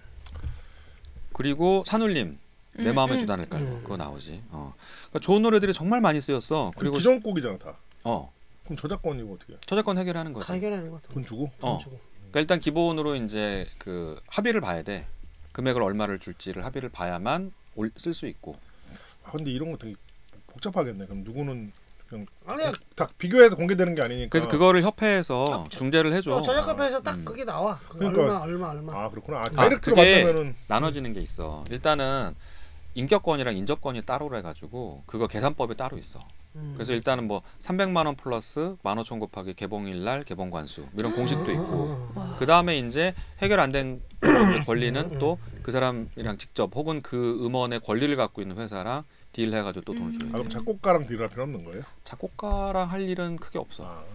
그리고 산울림 내 마음의 주단을 깔고 그거 나오지. 그러니까 좋은 노래들이 정말 많이 쓰였어. 그리고 기존곡이잖아 다. 그럼 저작권이고 어떻게? 저작권 해결하는 거지. 다 해결하는 거 같아. 돈 주고? 그러니까 일단 기본으로 이제 그 합의를 봐야 돼. 금액을 얼마를 줄지를 합의를 봐야만 쓸 수 있고. 근데 이런 거 되게 복잡하겠네. 그럼 누구는 그냥 아니야. 다 비교해서 공개되는 게 아니니까. 그래서 그거를 협회에서 중재를 해줘. 저작업에서 딱 그게 나와. 그러니까. 얼마. 아 그렇구나. 다이렉트로 그게 만들면은 나눠지는 게 있어. 일단은 인격권이랑 인접권이 따로로 해가지고 그거 계산법이 따로 있어. 그래서 일단은 뭐 300만 원 플러스 15,000 곱하기 개봉일 날 개봉 관수 이런 공식도 있고 그 다음에 이제 해결 안 된 권리는 또 그 사람이랑 직접 혹은 그 음원의 권리를 갖고 있는 회사랑 딜해가지고 또 돈을 줘요. 그럼 작곡가랑 딜할 필요 없는 거예요? 작곡가랑 할 일은 크게 없어.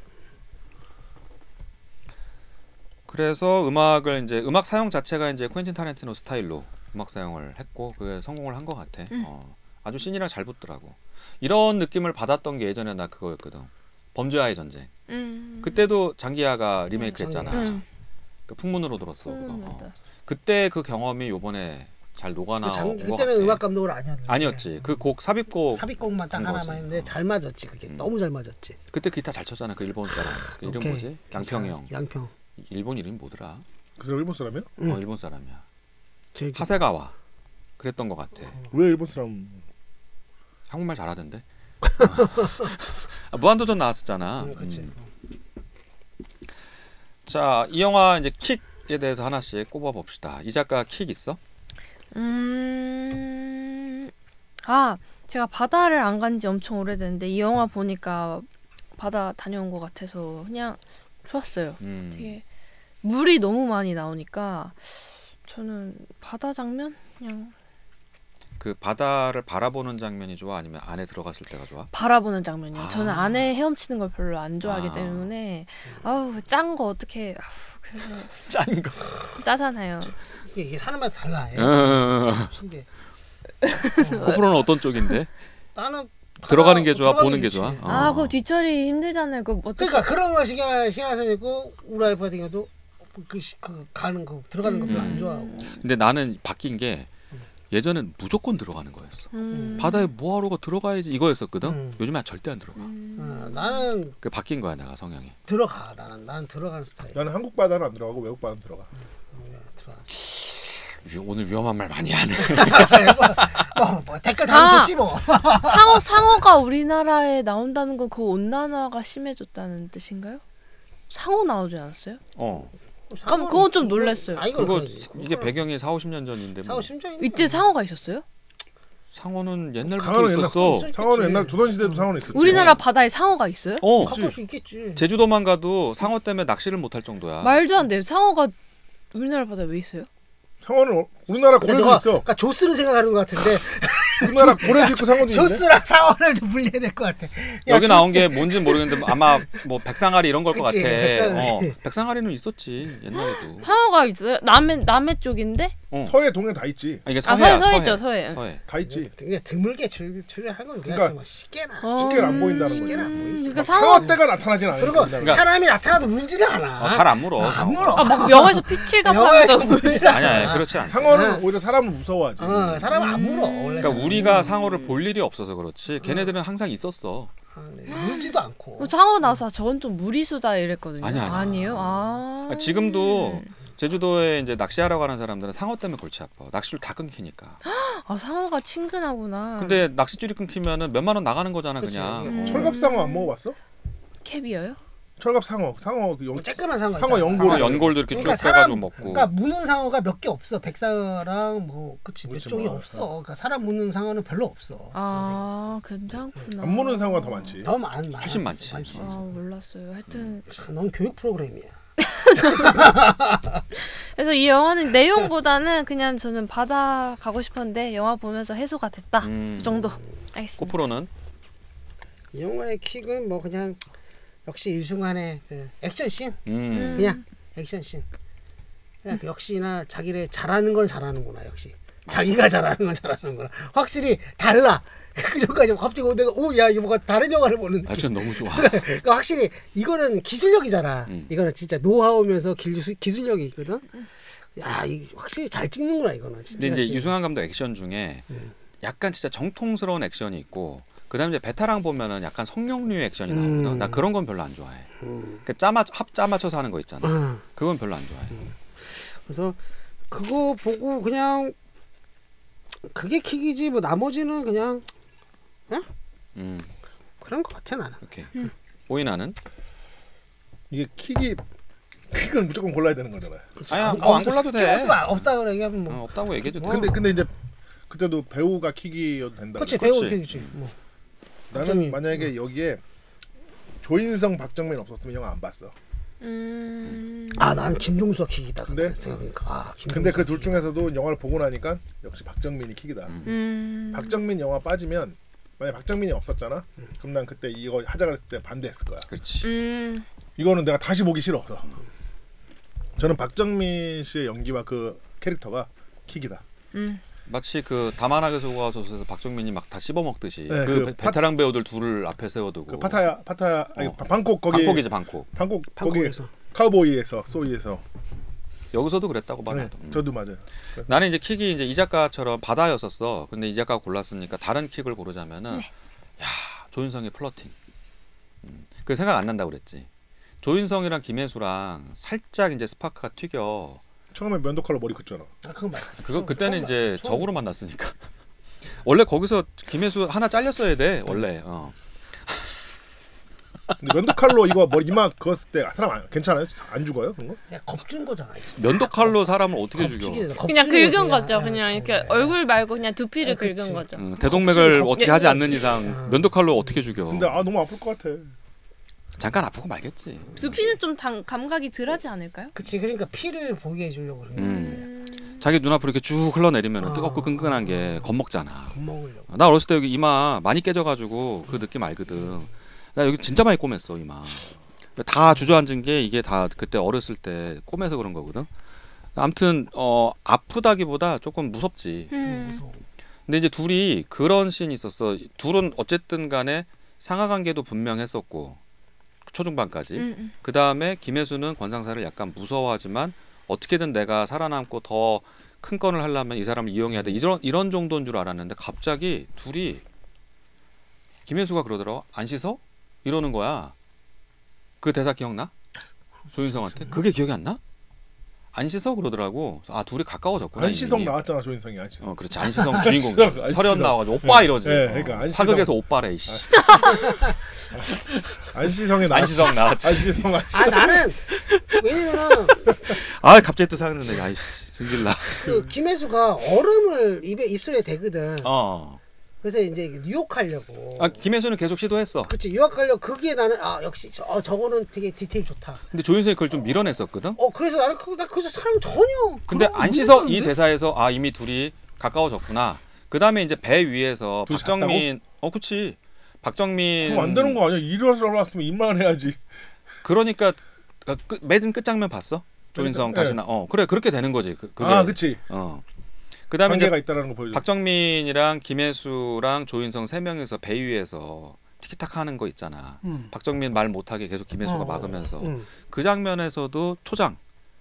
그래서 음악을 이제 음악 사용 자체가 이제 퀸틴 타렌티노 스타일로 음악 사용을 했고 그게 성공을 한 것 같아. 아주 씬이랑 잘 붙더라고. 이런 느낌을 받았던 게 예전에 나 그거였거든. 범죄와의 전쟁. 그때도 장기하가 리메이크했잖아. 장기하. 그 풍문으로 들었어. 그거. 맞아. 그때 그 경험이 요번에 잘 녹아나온 것 같아. 그때는 음악 감독을 아니었는데. 아니었지. 그 곡 삽입곡 삽입곡만 딱 한 하나만 거지. 했는데 잘 맞았지 그게. 너무 잘 맞았지. 그때 기타 잘 쳤잖아. 그 일본 사람. 그 이름 오케이. 뭐지? 양평이 형. 양평. 일본 이름이 뭐더라? 그 사람 일본 사람이야? 응. 일본 사람이야. 제일 하세가와. 그랬던 것 같아. 왜 일본 사람? 한국말 잘하던데. 무한도전 나왔었잖아. 그렇지. 자, 이 영화 이제 킥에 대해서 하나씩 꼽아 봅시다. 이 작가 킥 있어? 제가 바다를 안 간 지 엄청 오래됐는데 이 영화 보니까 바다 다녀온 것 같아서 그냥 좋았어요. 되게 물이 너무 많이 나오니까 저는 바다 장면 그냥 그 바다를 바라보는 장면이 좋아 아니면 안에 들어갔을 때가 좋아? 바라보는 장면이요. 아. 저는 안에 헤엄치는 걸 별로 안 좋아하기 아. 때문에 짠 거 어떻게 그래서 짠 거. 짜잖아요. 이게 사람마다 달라. 신기해. 코프로는 어떤 쪽인데? 나는 들어가는 게 좋아, 들어가는 보는 게 좋지. 좋아? 그거 뒷처리 힘들잖아요. 그거 어떻게 그러니까 그런 거 신경 쓰는 있고 우리 와이프 같은 경우도 그 가는 거 들어가는 거 별로 안 좋아하고. 근데 나는 바뀐 게 예전엔 무조건 들어가는 거였어. 바다에 뭐하러 들어가야지 이거였었거든. 요즘엔 절대 안 들어가. 나는 그 바뀐 거야 내가 성향이. 들어가. 나는 들어가는 스타일. 나는 한국 바다는 안 들어가고 외국 바다는 들어가. 들어가. 오늘 위험한 말 많이 하네. 뭐 댓글 달면 좋지 뭐. 상어가 우리나라에 나온다는 건 그 온난화가 심해졌다는 뜻인가요? 상어 나오지 않았어요? 그럼 그건 좀 놀랐어요. 그거 이게 배경이 4, 50년 전인데 뭐. 이때 상어가 있었어요? 상어는 옛날부터 상어는 있었어. 상어는 옛날 조선 시대도 상어는 있었지. 우리나라 바다에 상어가 있어요? 가볼 수 있겠지. 제주도만 가도 상어 때문에 낚시를 못 할 정도야. 말도 안 돼요. 상어가 우리나라 바다에 왜 있어요? 상어는 우리나라 고래도 있어. 그러니까 조스를 생각하는 것 같은데 우리나라 고래도 있고 상어도 있네. 조스랑 상어를 좀 분리해야 될 것 같아. 야, 여기 나온 조스. 게 뭔지는 모르겠는데 아마 뭐 백상아리 이런 걸 것 같아. 그치, 백상아리. 백상아리는 있었지 옛날에도. 상어가 있어요? 남해 쪽인데? 서해 동해 다 있지. 이게 서해야. 서해죠, 서해. 다 있지. 그냥 드물게 출연한 건 그러니까 뭐 쉽게나. 쉽게 안 보인다는 거지. 쉽게는 안 보이지. 그러니까 상어 때가 나타나진 않아. 그리고 사람이 나타나도 물지를 않아. 잘 안 물어. 안 물어. 막 영화에서 피칠갑하면서 물지 아니야, 그렇지 않아. 상어는 오히려 사람을 무서워하지. 사람은 안 물어. 원래 그러니까 우리가 상어를 볼 일이 없어서 그렇지. 걔네들은 항상 있었어. 물지도 않고. 상어 나서 저건 좀 무리수다 이랬거든요. 아니야. 아니에요? 지금도 제주도에 이제 낚시하러 가는 사람들은 상어 때문에 골치 아파. 낚시를 다 끊기니까. 상어가 친근하구나. 근데 낚싯줄이 끊기면은 몇만 원 나가는 거잖아, 그치. 그냥. 철갑상어 안 먹어봤어? 캐비어요? 철갑상어, 그 쬐끄만 상어. 상어 있잖아. 연골. 상어 연골도 이렇게 그러니까 쭉 빼가지고 먹고. 그러니까 무는 상어가 몇 개 없어. 백사랑 뭐 그치 몇 그렇지, 종이 뭐. 없어. 그러니까 사람 무는 상어는 별로 없어. 괜찮구나. 안 무는 상어가 더 많지. 더 많아. 훨씬 많지. 몰랐어요. 하여튼 넌 교육 프로그램이야. 그래서 이 영화는 내용보다는 그냥 저는 바다 가고 싶었는데 영화 보면서 해소가 됐다. 그 정도. 알겠습니다. 코프로는 이 영화의 킥은 뭐 그냥 역시 유승환의 그 액션씬. 음. 그냥 액션씬. 그냥 역시나 자기를 잘하는 건 잘하는구나. 역시 자기가 잘하는 건 잘하는구나. 확실히 달라. 그 전까지 갑자기 내가 오야 이거 뭐가 다른 영화를 보는 느낌. 액션 너무 좋아. 그러니까 확실히 이거는 기술력이잖아. 이거는 진짜 노하우면서 기술력이 있거든. 야, 이 확실히 잘 찍는구나 이거는. 진짜 근데 이제 유승환 감독 액션 중에 약간 진짜 정통스러운 액션이 있고 그다음에 이제 베테랑 보면은 약간 성룡류 액션이 나오거든. 나 그런 건 별로 안 좋아해. 그러니까 합짜 맞춰서 하는 거 있잖아. 그건 별로 안 좋아해. 그래서 그거 보고 그냥 그게 킥이지 뭐 나머지는 그냥 그런 것 같아 나는. 오케이. 오이나는? 이게 킥은 무조건 골라야 되는 거잖아. 아니야, 뭐 안 골라도 돼. 없다고 얘기하면 뭐. 없다고 얘기해도 돼. 근데 이제 그때도 배우가 킥이어도 된다. 그렇지 배우 킥이지. 뭐. 나는 만약에 여기에 조인성, 박정민 없었으면 영화 안 봤어. 난 김종수가 킥이다. 근데 근데 그 둘 중에서도 영화를 보고 나니까 역시 박정민이 킥이다. 박정민 영화 빠지면 만약 박정민이 없었잖아. 그럼 난 그때 이거 하자 그랬을 때 반대했을 거야. 그렇지. 이거는 내가 다시 보기 싫어. 저는 박정민 씨의 연기와 그 캐릭터가 킥이다. 마치 그 다만하게 소가소에서 박정민이 막 다 씹어먹듯이 네, 그 그 베테랑 배우들 둘을 앞에 세워두고 그 파타야 아니 방콕 거기 방콕이지 방콕. 방콕 거기 방콕에서 카우보이에서 소이에서 여기서도 그랬다고 말해도. 저도 맞아요. 나는 이제 킥이 이제 이 작가처럼 바다였었어. 근데 이 작가가 골랐으니까 다른 킥을 고르자면은 야 조인성의 플러팅. 그 생각 안 난다고 그랬지. 조인성이랑 김혜수랑 살짝 이제 스파크가 튀겨. 처음에 면도칼로 머리 긋잖아. 아 그건 맞아. 그거 그때는 이제 적으로 만났으니까. 원래 거기서 김혜수 하나 잘렸어야 돼 원래. 근데 면도칼로 이거 머리 이마 그었을 때 사람 괜찮아요? 안 죽어요 그런 거? 그냥 겁준 거잖아. 면도칼로 사람을 어떻게 죽여? 그냥 긁은 거죠. 그냥 이렇게 얼굴 말고 그냥 두피를 긁은 거죠. 대동맥을 겁주는 어떻게 하지 않는 이상 면도칼로 어떻게 죽여? 근데 너무 아플 것 같아. 잠깐 아프고 말겠지. 두피는 좀 감각이 덜하지 않을까요? 그치 그러니까 피를 보게 해주려고 그러는 건데 자기 눈앞으로 이렇게 쭉 흘러내리면 뜨겁고 끈끈한 게 겁먹잖아. 겁먹으려고. 나 어렸을 때 여기 이마 많이 깨져가지고 그 느낌 알거든. 나 여기 진짜 많이 꼬맸어 이마. 다 주저앉은 게 이게 다 그때 어렸을 때 꼬매서 그런 거거든. 아무튼 아프다기보다 조금 무섭지. 무서워. 근데 이제 둘이 그런 씬이 있었어. 둘은 어쨌든 간에 상하관계도 분명했었고 초중반까지. 그 다음에 김혜수는 권상사를 약간 무서워하지만 어떻게든 내가 살아남고 더 큰 건을 하려면 이 사람을 이용해야 돼. 이런 정도인 줄 알았는데 갑자기 둘이 김혜수가 그러더라고. 안 씻어? 이러는 거야. 그 대사 기억나? 조인성한테? 그게 기억이 안 나? 안시성 그러더라고. 아 둘이 가까워졌구나. 안시성 이미. 나왔잖아 조인성이 안시성. 그렇지 안시성 주인공. 안시성. 설현 나와가지고 오빠 이러지. 네, 그러니까 안시성. 사극에서 오빠래 이씨. 안시성에 나왔지. 안시성 나왔지. 안시성. 아 나는 왜냐면 아 갑자기 또 생각나네. 아이씨 승질나. 그 김혜수가 얼음을 입술에 대거든. 그래서 이제 유혹하려고. 아 김혜수는 계속 시도했어. 그치 유혹하려고 그게 나는 역시 저거는 되게 디테일 좋다. 근데 조인성이 그걸 좀 밀어냈었거든. 그래서 나는 나 그래서 사람 전혀. 근데 안시성 이 대사에서 이미 둘이 가까워졌구나. 그 다음에 이제 배 위에서 박정민. 그치. 박정민. 그럼 안 되는 거 아니야? 일어났으면 일만 해야지. 그러니까 맨 끝장면 봤어? 조인성 그러니까, 다시 나. 그래 그렇게 되는 거지. 그게. 그치. 그다음에 관계가 이제 있다라는 거 보여줘. 박정민이랑 김혜수랑 조인성 세 명이서 배 위에서 티키타카 하는 거 있잖아. 박정민 말 못하게 계속 김혜수가 막으면서 그 장면에서도 초장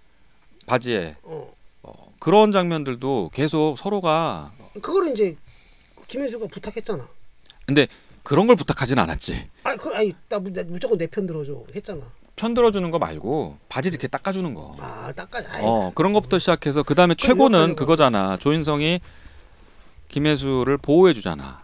바지에 그런 장면들도 계속 서로가. 그거를 이제 김혜수가 부탁했잖아. 근데 그런 걸 부탁하진 않았지. 나 무조건 내 편 들어줘 했잖아. 편 들어주는 거 말고 바지 이렇게 닦아주는 거. 닦아줘. 그런 것부터 시작해서 그 다음에 최고는 그거잖아. 조인성이 김혜수를 보호해 주잖아.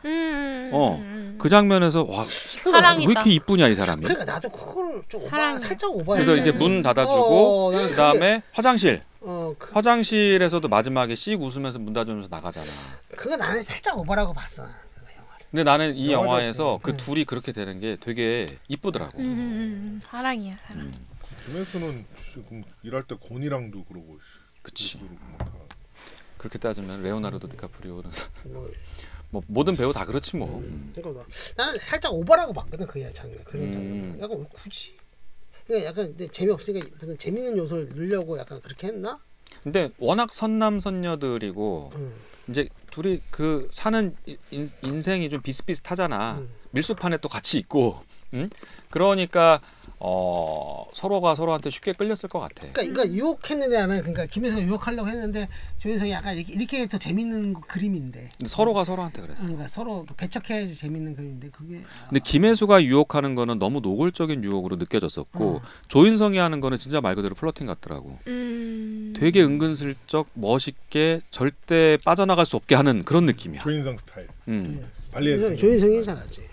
그 장면에서 와 사랑이다. 왜 이렇게 이쁘냐 이 사람이. 그러니까 나도 그걸 좀 사랑해. 살짝 오버해. 그래서 이제 문 닫아주고 그 다음에 화장실. 화장실에서도 마지막에 씩 웃으면서 문 닫으면서 나가잖아. 그거 나는 살짝 오버라고 봤어. 근데 나는 이 영화에서 그 둘이 그렇게 되는 게 되게 이쁘더라고. 사랑이야 사랑. 김혜수는 지금 일할 때 곤이랑도 그러고. 그치. 그렇게 따지면 레오나르도 디카프리오는 뭐 모든 배우 다 그렇지 뭐. 그러니까 나는 살짝 오버라고 봤거든 그 장면. 그런 장면. 약간 왜 굳이? 그러니까 약간 근데 재미없으니까 무슨 재밌는 요소를 넣으려고 약간 그렇게 했나? 근데 워낙 선남선녀들이고 이제 둘이 그 사는 인생이 좀 비슷비슷하잖아. 밀수판에 또 같이 있고. 그러니까 서로가 서로한테 쉽게 끌렸을 것 같아. 그러니까 유혹했는데 나는 그러니까 김혜수가 유혹하려고 했는데 조인성이 약간 이렇게 더 재밌는 그림인데. 근데 서로가 서로한테 그랬어. 그러니까 서로 배척해야지 재밌는 그림인데 그게. 근데 김혜수가 유혹하는 거는 너무 노골적인 유혹으로 느껴졌었고 조인성이 하는 거는 진짜 말 그대로 플러팅 같더라고. 되게 은근슬쩍 멋있게 절대 빠져나갈 수 없게 하는 그런 느낌이야. 조인성 스타일. 발리에서. 조인성이 잘하지.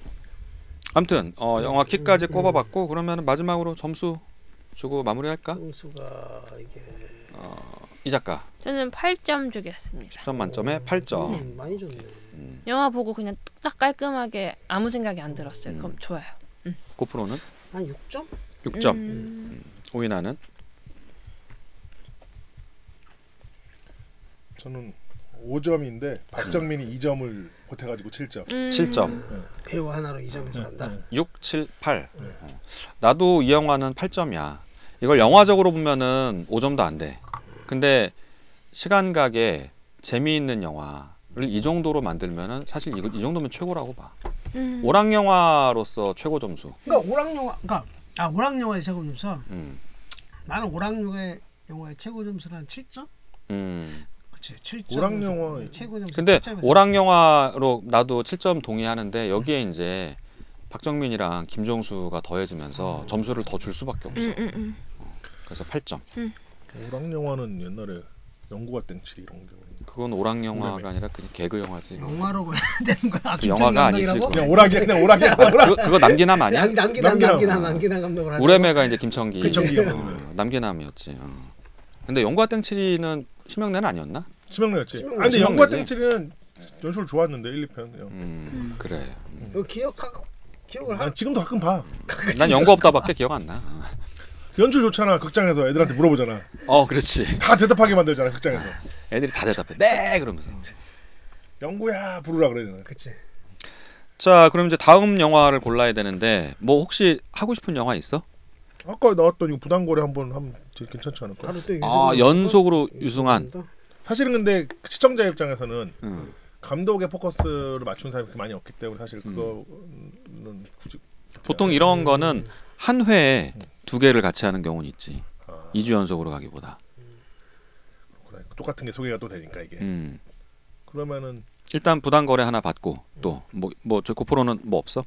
아무튼 영화 킥까지 꼽아봤고 그러면 마지막으로 점수 주고 마무리할까? 점수가 이게 이 작가 저는 8점 주겠습니다. 10점 만점에 8점. 많이 줬네. 영화 보고 그냥 딱 깔끔하게 아무 생각이 안 들었어요. 그럼 좋아요. 고프로는 한 6점? 6점. 오이나는 저는 5점인데 박정민이 2점을 보태가지고 7점. 7점. 배우 하나로 2점에서 간다. 6, 7, 8. 나도 이 영화는 8점이야. 이걸 영화적으로 보면은 5점도 안 돼. 근데 시간각에 재미있는 영화를 이 정도로 만들면은 사실 이 정도면 최고라고 봐. 오락 영화로서 최고 점수. 그러니까 오락 영화, 그러니까 오락 영화의 최고 점수. 음. 나는 오락 영화의 최고 점수는 한 7점. 그렇지, 7점. 오락 영화 최고 점수. 근데 7점에서. 오락 영화로 나도 7점 동의하는데 여기에 이제 박정민이랑 김종수가 더해지면서 점수를 더 줄 수밖에 없어. 그래서 8점. 오락 영화는 옛날에 영구가 땡칠 이런 게. 그건 오락 영화가 아니라 그냥 개그 영화지. 영화로 해야 되는 거야. 그 영화가 아니지. 그냥 오락이야, 그냥 오락이야. 그거 남기남 아니야? 남기남 감독을 하는. 우레메가 이제 김청기. 김청기 남기남이었지. 근데 영구와 땡칠이는 심형래는 아니었나? 심형래였지. 심형래. 근데 영구와 심형래지. 땡칠이는 연출 좋았는데 1, 2편. 그래. 기억을 난 지금도 가끔 봐. 난 영구 없다밖에 기억 안 나. 연출 좋잖아. 극장에서 애들한테 물어보잖아. 그렇지. 다 대답하게 만들잖아. 극장에서. 애들이 다 대답해. 네 그러면서. 영구야 부르라 그러잖아. 그치. 자, 그럼 이제 다음 영화를 골라야 되는데 뭐 혹시 하고 싶은 영화 있어? 아까 나왔던 이거 부당거래 한번 하면 제일 괜찮지 않을까? 바로 또 연속으로 유승한. 사실은 근데 시청자 입장에서는 음. 감독의 포커스를 맞춘 사람이 그렇게 많이 없기 때문에 사실 그거는 굳이 보통 이런 거는 한 회에 두 개를 같이 하는 경우는 있지. 2주 연속으로 가기보다. 똑같은 게 소개가 또 되니까 이게. 그러면은 일단 부당거래 하나 받고 또 뭐 저 고프로는 뭐 없어?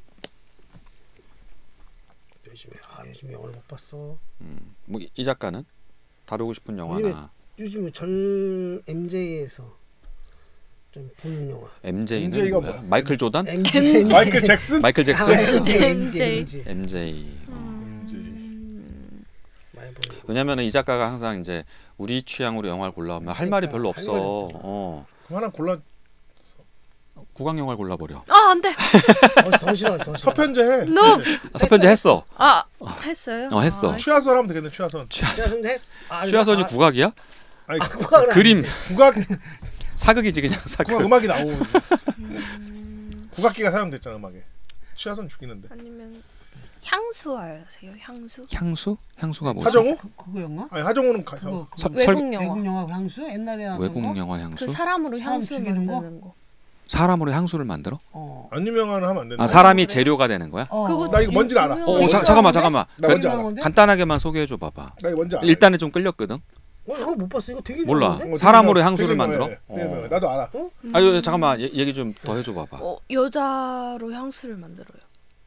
요즘에 영화를 못 봤어. 뭐 이 작가는 다루고 싶은 영화나 요즘에 전 MJ에서 좀 보는 영화. MJ는 MJ가 뭐야? 뭐야? 마이클 조단? 마이클 잭슨? 마이클 잭슨? MJ. MJ. 많이 보는. 왜냐면은 이 작가가 항상 이제 우리 취향으로 영화를 골라오면 할 말이 별로 할 말이 없어. 그럼 하나 골라. 국악 영화를 골라버려. 안돼. 더 싫어. 서편제해. No. 서편제 했어. 했어요? 했어. 취하선 하면 되겠네. 취하선. 취하선이 국악이야? 아니 그림 국악 사극이지 그냥 사극. 국악 음악이 나오고 국악기가 사용됐잖아 음악에. 취하선 죽이는데. 아니면 향수 아세요? 향수? 향수가 뭐지? 하정우? 그거 영화? 아니 하정우는 외국 영화. 외국 영화 향수? 옛날에 하던 외국 거? 영화 향수? 그 사람으로 사람 향수 죽이는 거? 만드는 거. 사람으로 향수를 만들어? 안 유명한 하면 안 된다. 사람이 재료가 되는 거야? 그거 나 이거 뭔지 알아. 잠깐만. 나 뭔지 알아. 간단하게만 소개해 줘 봐봐. 나 이거 뭔지 알아. 일단은 좀 끌렸거든. 이거 못 봤어. 이거 되게 몰라. 유명한데? 사람으로 되게 향수를 유명해. 만들어? 되게 유명해. 나도 알아. 잠깐만 얘기 좀 더 해줘 봐봐. 여자로 향수를 만들어요.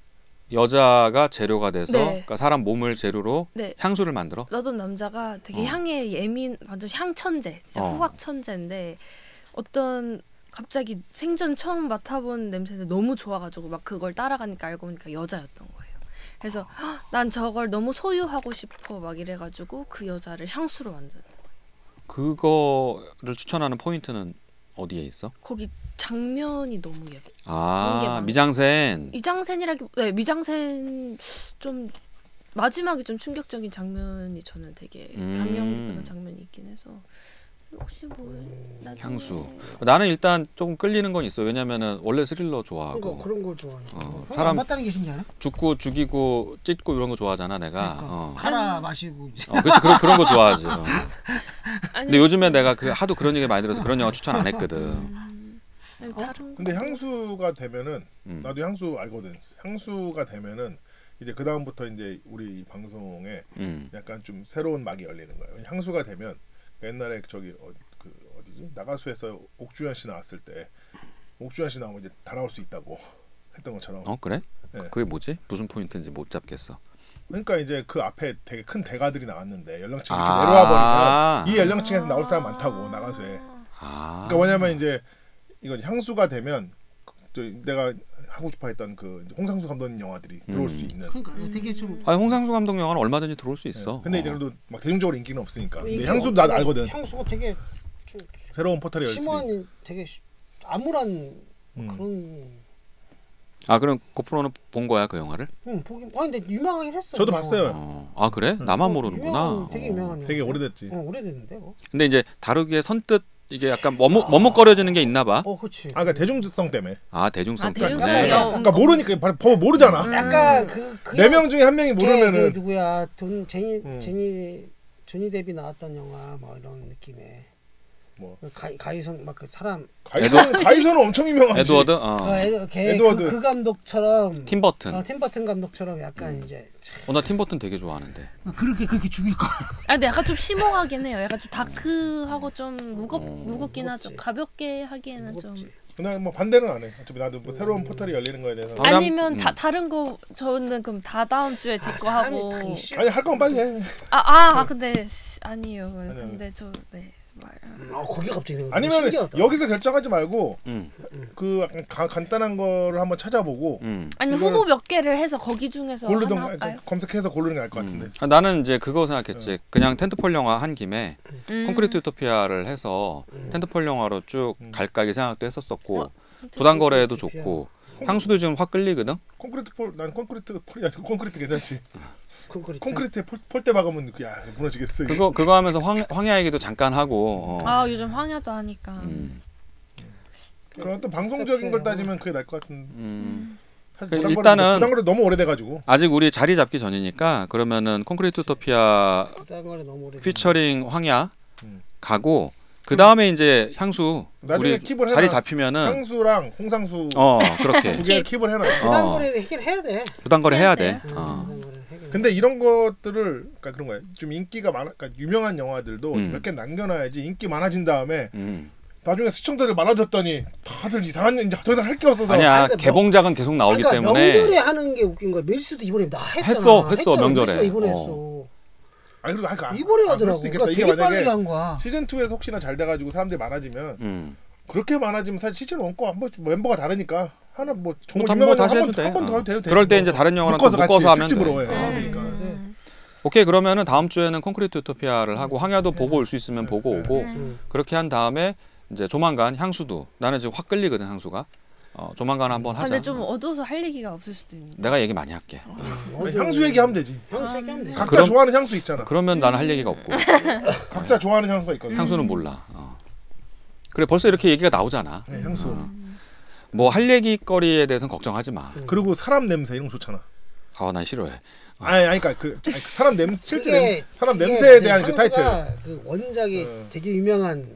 여자가 재료가 돼서 네. 그러니까 사람 몸을 재료로 네. 향수를 만들어? 어떤 남자가 되게 향에 완전 향 천재, 진짜 후각 천재인데 어떤 갑자기 생전 처음 맡아본 냄새인데 너무 좋아가지고 막 그걸 따라가니까 알고 보니까 여자였던 거예요. 그래서 난 저걸 너무 소유하고 싶어 막 이래가지고 그 여자를 향수로 만드는 거예요. 그거를 추천하는 포인트는 어디에 있어? 거기 장면이 너무 예뻐. 미장센. 미장센 좀 마지막에 좀 충격적인 장면이 저는 되게 감명 깊은 장면이 있긴 해서 혹시 향수. 나는 일단 조금 끌리는 건 있어. 왜냐면은 원래 스릴러 좋아하고. 그런 거 좋아해. 사람 안 봤다는 게 신기하네. 죽고 죽이고 찢고 이런 거 좋아하잖아 내가. 갈아 마시고. 그렇지 그런 거 좋아하지. 근데 요즘에 내가 하도 그런 얘기 많이 들어서 그런 영화 추천 안 했거든. 근데 향수가 되면은 나도 향수 알거든. 향수가 되면은 이제 그 다음부터 이제 우리 방송에 약간 좀 새로운 막이 열리는 거예요. 향수가 되면 옛날에 저기 어디지 나가수에서 옥주현 씨 나왔을 때 옥주현 씨 나오면 이제 다 나올 수 있다고 했던 것처럼. 그래? 네. 그게 뭐지? 무슨 포인트인지 못 잡겠어. 그러니까 이제 그 앞에 되게 큰 대가들이 나왔는데 연령층이 이렇게 내려와 버리면 이 연령층에서 나올 사람 많다고 나가수에. 그러니까 뭐냐면 이제 이건 향수가 되면 내가 하고 싶어했던 그 홍상수 감독님 영화들이 들어올 수 있는. 그러니까 되게 좀. 홍상수 감독 영화는 얼마든지 들어올 수 있어. 네. 근데 이제 그래도 막 대중적으로 인기는 없으니까. 근데 향수도 나도 알거든. 향수가 되게 새로운 포털이 열렸으니. 심오한 되게 암울한 그런. 그럼 고프로는 본 거야 그 영화를? 보긴. 근데 유명하긴 했어. 저도 봤어요. 그래? 나만 모르는구나. 되게 유명한. 되게 오래됐지. 오래됐는데 뭐. 근데 이제 다루기에 선뜻 이게 약간 머뭇거려지는 게 있나 봐. 그렇지. 그러니까 대중성 때문에. 대중성 때문에. 그러니까 모르니까 보면 모르잖아. 약간 네 명 중에 한 명이 모르면은. 그 누구야? 조니 데뷔 나왔던 영화 뭐 이런 느낌의. 뭐 가이성 막 그 사람 가이선은 엄청 유명하지. 에드워드. 에드워드. 그 감독처럼 팀 버튼. 팀 버튼 감독처럼 약간 이제 나 팀 버튼 되게 좋아하는데. 그렇게 죽일 거. 근데 약간 좀 심오하긴 해요. 약간 좀 다크하고 좀 무겁긴 하죠. 무겁지. 가볍게 하기에는 무겁지. 좀. 그냥 뭐 반대는 안 해. 어차피 나도 뭐 새로운 포털이 열리는 거에 대해서. 아니면 다른 거 저는 그럼 다 다음 주에 제 거 하고. 아니 할 거면 빨리 해. 근데 아니요. 근데 거기가 갑자기 아니면 신기하다. 여기서 결정하지 말고 음. 그 약간 간단한 거를 한번 찾아보고 아니면 이거는 후보 몇 개를 해서 거기 중에서 하나 고르던가 할까요? 검색해서 고르는 게 나을 것 같은데. 나는 이제 그거 생각했지. 그냥 텐트폴 영화 한 김에 콘크리트 유토피아를 해서 텐트폴 영화로 쭉 갈까 이 생각도 했었었고 부당 거래에도 좋고 향수도 지금 확 끌리거든. 난 콘크리트 폴이 아니고 콘크리트 괜찮지. 콘크리트 폴대 박으면 야 무너지겠어. 이게. 그거 하면서 황야 얘기도 잠깐 하고. 요즘 황야도 하니까. 그럼 또 방송적인 걸 따지면 그게 나을 것 같은데. 일단은 부당 거래 너무 오래돼가지고. 아직 우리 자리 잡기 전이니까 그러면은 콘크리트 유토피아 피처링 황야 가고 그 다음에 이제 향수 나중에 우리 킵을 자리 해놔. 잡히면은 향수랑 홍상수 그렇게 두 개를 킵을 해놔. 부당 거래 해결해야 돼. 부당 거래 해야 돼. 근데 이런 것들을 그러니까 그런 거야. 좀 인기가 많아, 그러니까 유명한 영화들도 몇 개 남겨놔야지 인기 많아진 다음에 나중에 시청자들 많아졌더니 다들 이상한 이제 더 이상 할 게 없어서. 아니야 그러니까 개봉작은 계속 나오기 그러니까 때문에 명절에 하는 게 웃긴 거야. 밀수도 이번에 나 했잖아. 했어 명절에. 이번에 했어. 아니 그리고 이번에 하더라고. 그러니까 그러니까 이게 되게 빨리 만약에 한 거야. 시즌 2에서 혹시나 잘 돼가지고 사람들이 많아지면 그렇게 많아지면 사실 시즌 1거 한번 멤버가 다르니까 하나 뭐 정말 한번 유명한 다시 영화 해도 돼. 한번 더 해도 돼. 그럴 때 이제 다른 영화랑 또 묶어서 묶어서 하면 특집으로 돼. 해. 그러니까. 오케이 그러면은 다음 주에는 콘크리트 유토피아를 하고 황야도 보고 올 수 있으면 보고 오고 그렇게 한 다음에 이제 조만간 향수도 나는 지금 확 끌리거든 향수가. 조만간 한번 하자. 근데 좀 어두워서 할 얘기가 없을 수도 있는데. 내가 얘기 많이 할게. 향수 얘기하면 되지. 향수 얘기하면 돼. 각자 좋아하는 향수 있잖아. 그러면 나는 할 얘기가 없고 각자 좋아하는 향수가 있거든. 향수는 몰라. 그래 벌써 이렇게 얘기가 나오잖아. 네, 향수. 뭐 할 얘기거리에 대해서는 걱정하지 마. 그리고 사람 냄새 이런 거 좋잖아. 난 싫어해. 아니 그러니까 그 사람 냄새 실제 그게 사람 냄새에 대한 그 타이틀. 그 원작이 되게 유명한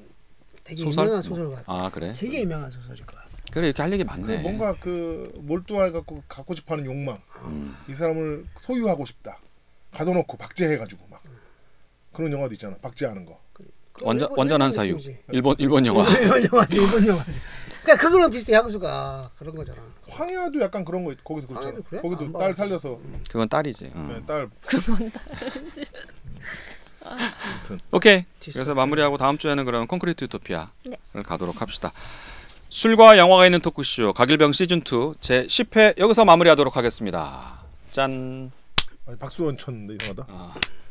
소설가. 그래? 되게 유명한 소설일 거야. 그래 이렇게 할 얘기 많네. 뭔가 그 몰두할 갖고 싶어하는 욕망. 이 사람을 소유하고 싶다. 가둬놓고 박제해가지고 막 그런 영화도 있잖아. 박제하는 거. 완전한 사유. 일본 영화. 일본 영화지. 그러니까 그거랑 비슷해 향수가 그런 거잖아. 황야도 약간 그런 거 거기서 그렇잖아. 그래? 거기도 딸 살려서. 그건 딸이지. 네, 딸. 그건 다른지. 오케이. 그래서 마무리하고 다음 주에는 그러면 콘크리트 유토피아를 네. 가도록 합시다. 술과 영화가 있는 토크쇼 가길병 시즌 2 제 10회 여기서 마무리하도록 하겠습니다. 짠. 박수원 쳤는데 이상하다.